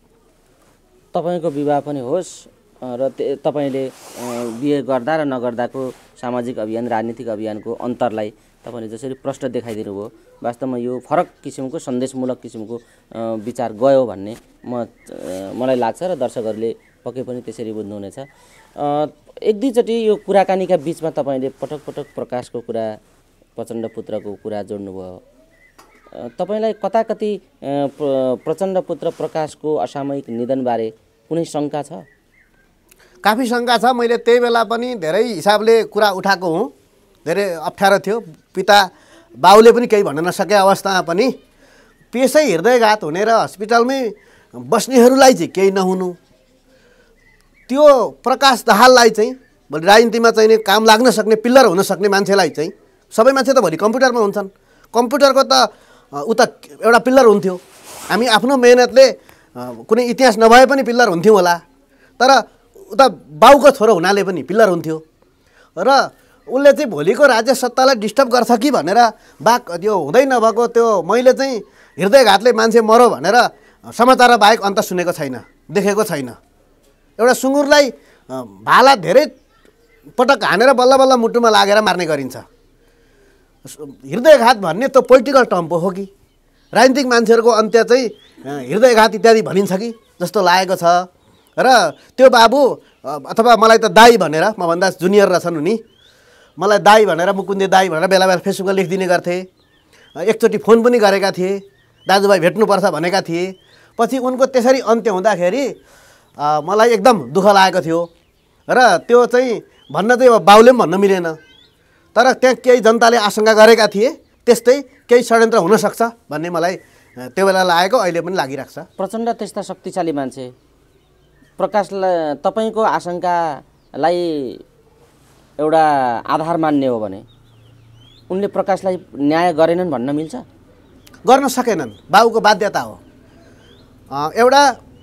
तपाईँको विवाह पनि होस् र तपाईँले बिहे गर्दा र नगर्दाको सामाजिक अभियान, राजनीतिक अभियानको अन्तरलाई तपाईँले जसरी प्रष्ट देखाइदिनु भयो, वास्तवमा यो फरक किसिमको सन्देशमूलक किसिमको विचार गयो भन्ने म मलाई लाग्छ र दर्शकहरूले पक्कै पनि त्यसरी बुझ्नुहुनेछ। एक दुईचोटि यो कुराकानीका बिचमा तपाईँले पटक पटक प्रकाशको कुरा, प्रचण्ड पुत्रको कुरा जोड्नुभयो। तपाईँलाई कता कति प्रचण्ड पुत्र प्रकाशको असामयिक निधनबारे कुनै शङ्का छ? काफी शङ्का छ। मैले त्यही बेला पनि धेरै हिसाबले कुरा उठाएको हुँ। धेरै अप्ठ्यारो थियो। पिता बाउले पनि केही भन्न नसके अवस्थामा पनि पेसै हृदयघात हुने र हस्पिटलमै बस्नेहरूलाई चाहिँ केही नहुनु, त्यो प्रकाश दाहाललाई चाहिँ भोलि राजनीतिमा चाहिँ काम लाग्न सक्ने, पिल्लर हुन सक्ने मान्छेलाई चाहिँ, सबै मान्छे त भोलि कम्प्युटरमा हुन्छन्, कम्प्युटरको त उता एउटा पिल्लर हुन्थ्यो। हामी आफ्नो मेहनतले कुनै इतिहास नभए पनि पिल्लर हुन्थ्यौँ होला, तर उता बाउको छोरो हुनाले पनि पिल्लर हुन्थ्यो। र उसले चाहिँ भोलिको राज्य सत्तालाई डिस्टर्ब गर्छ कि भनेर बाक त्यो हुँदै नभएको त्यो मैले चाहिँ हृदयघातले मान्छे मरो भनेर समाचार बाहेक अन्त सुनेको छैन, देखेको छैन। एउटा सुँगुरलाई भाला धेरै पटक हानेर बल्ल बल्ल मुटुमा लागेर मार्ने गरिन्छ। हृदयघात भन्ने त पोलिटिकल टर्म पो हो कि राजनीतिक मान्छेहरूको अन्त्य चाहिँ हृदयघात इत्यादि भनिन्छ कि जस्तो लागेको छ। र त्यो बाबु अथवा मलाई त दाई भनेर, मभन्दा जुनियर रहेछन् उनी, मलाई दाई भनेर, मुकुन्दे दाई भनेर बेला बेला फेसबुकमा लेखिदिने गर्थे। एकचोटि फोन पनि गरेका थिए, दाजुभाइ भेट्नुपर्छ भनेका थिए। पछि उनको त्यसरी अन्त्य हुँदाखेरि मलाई एकदम दुःख लागेको थियो र त्यो चाहिँ भन्न चाहिँ अब बाउले पनि भन्न मिलेन। तर त्यहाँ केही जनताले आशंका गरेका थिए त्यस्तै केही षड्यन्त्र हुनसक्छ भन्ने मलाई त्यो बेला लागेको, अहिले पनि लागिरहेको छ। प्रचण्ड त्यस्ता शक्तिशाली मान्छे, प्रकाशलाई तपाईँको आशंकालाई एउटा आधार मान्ने हो भने उनले प्रकाशलाई न्याय गरेनन् भन्न मिल्छ? गर्न सकेनन्, बाउको बाध्यता हो। एउटा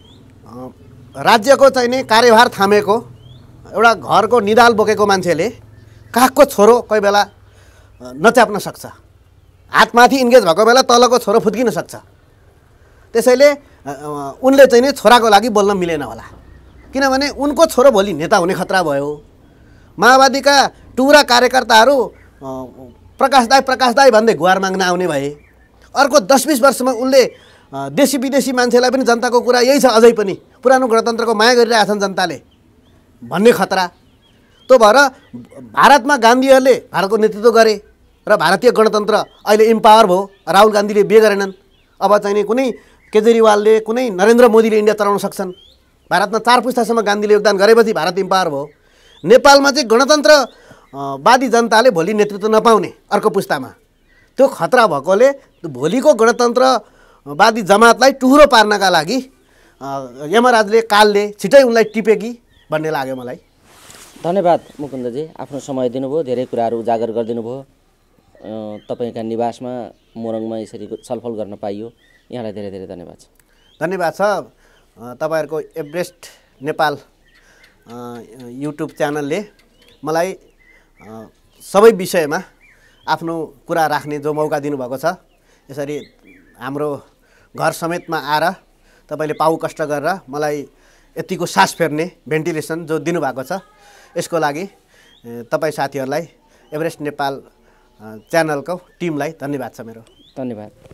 राज्यको चाहिँ नि कार्यभार थामेको, एउटा घरको निदाल बोकेको मान्छेले काखको छोरो कोही बेला नच्याप्न सक्छ, हातमाथि इन्गेज भएको बेला तलको छोरो फुत्किन सक्छ। त्यसैले उनले चाहिँ नि छोराको लागि बोल्न मिलेन होला, किनभने उनको छोरो भोलि नेता हुने खतरा भयो। माओवादीका टुरा कार्यकर्ताहरू प्रकाश दाई प्रकाश दाई भन्दै गुहार माग्न आउने भए। अर्को दस बिस वर्षमा उनले देशी विदेशी मान्छेलाई पनि जनताको कुरा यही छ, अझै पनि पुरानो गणतन्त्रको माया गरिरहेछन् जनताले भन्ने खतरा। त्यो भएर भारतमा गान्धीहरूले भारतको नेतृत्व गरे र भारतीय गणतन्त्र अहिले इम्पावर भयो। राहुल गान्धीले बिहे गरेनन्, अब चाहिँ कुनै केजरीवालले, कुनै नरेन्द्र मोदीले इन्डिया चलाउन सक्छन्। भारतमा चार पुस्तासम्म गान्धीले योगदान गरेपछि भारत इम्पावर भयो। नेपालमा चाहिँ गणतन्त्रवादी जनताले भोलि नेतृत्व नपाउने अर्को पुस्तामा, त्यो खतरा भएकोले भोलिको गणतन्त्रवादी जमातलाई टुहुरो पार्नका लागि यमराजले, कालले छिटै उनलाई टिपेकी भन्ने लाग्यो मलाई। धन्यवाद मुकुन्दजी, आफ्नो समय दिनुभयो, धेरै कुराहरू उजागर गरिदिनु भयो। तपाईँका निवासमा मोरङमा यसरी छलफल गर्न पाइयो, यहाँलाई धेरै धेरै धन्यवाद छ। धन्यवाद छ। तपाईँहरूको एभरेस्ट नेपाल युट्युब च्यानलले मलाई सबै विषयमा आफ्नो कुरा राख्ने जो मौका दिनुभएको छ। यसरी हाम्रो घर समेतमा आएर तपाईँले पाउ कष्ट गरेर मलाई यतिको सास फेर्ने भेन्टिलेसन जो दिनुभएको छ, यसको लागि तपाईँ साथीहरूलाई एभरेस्ट नेपाल च्यानलको टिमलाई धन्यवाद छ मेरो। धन्यवाद।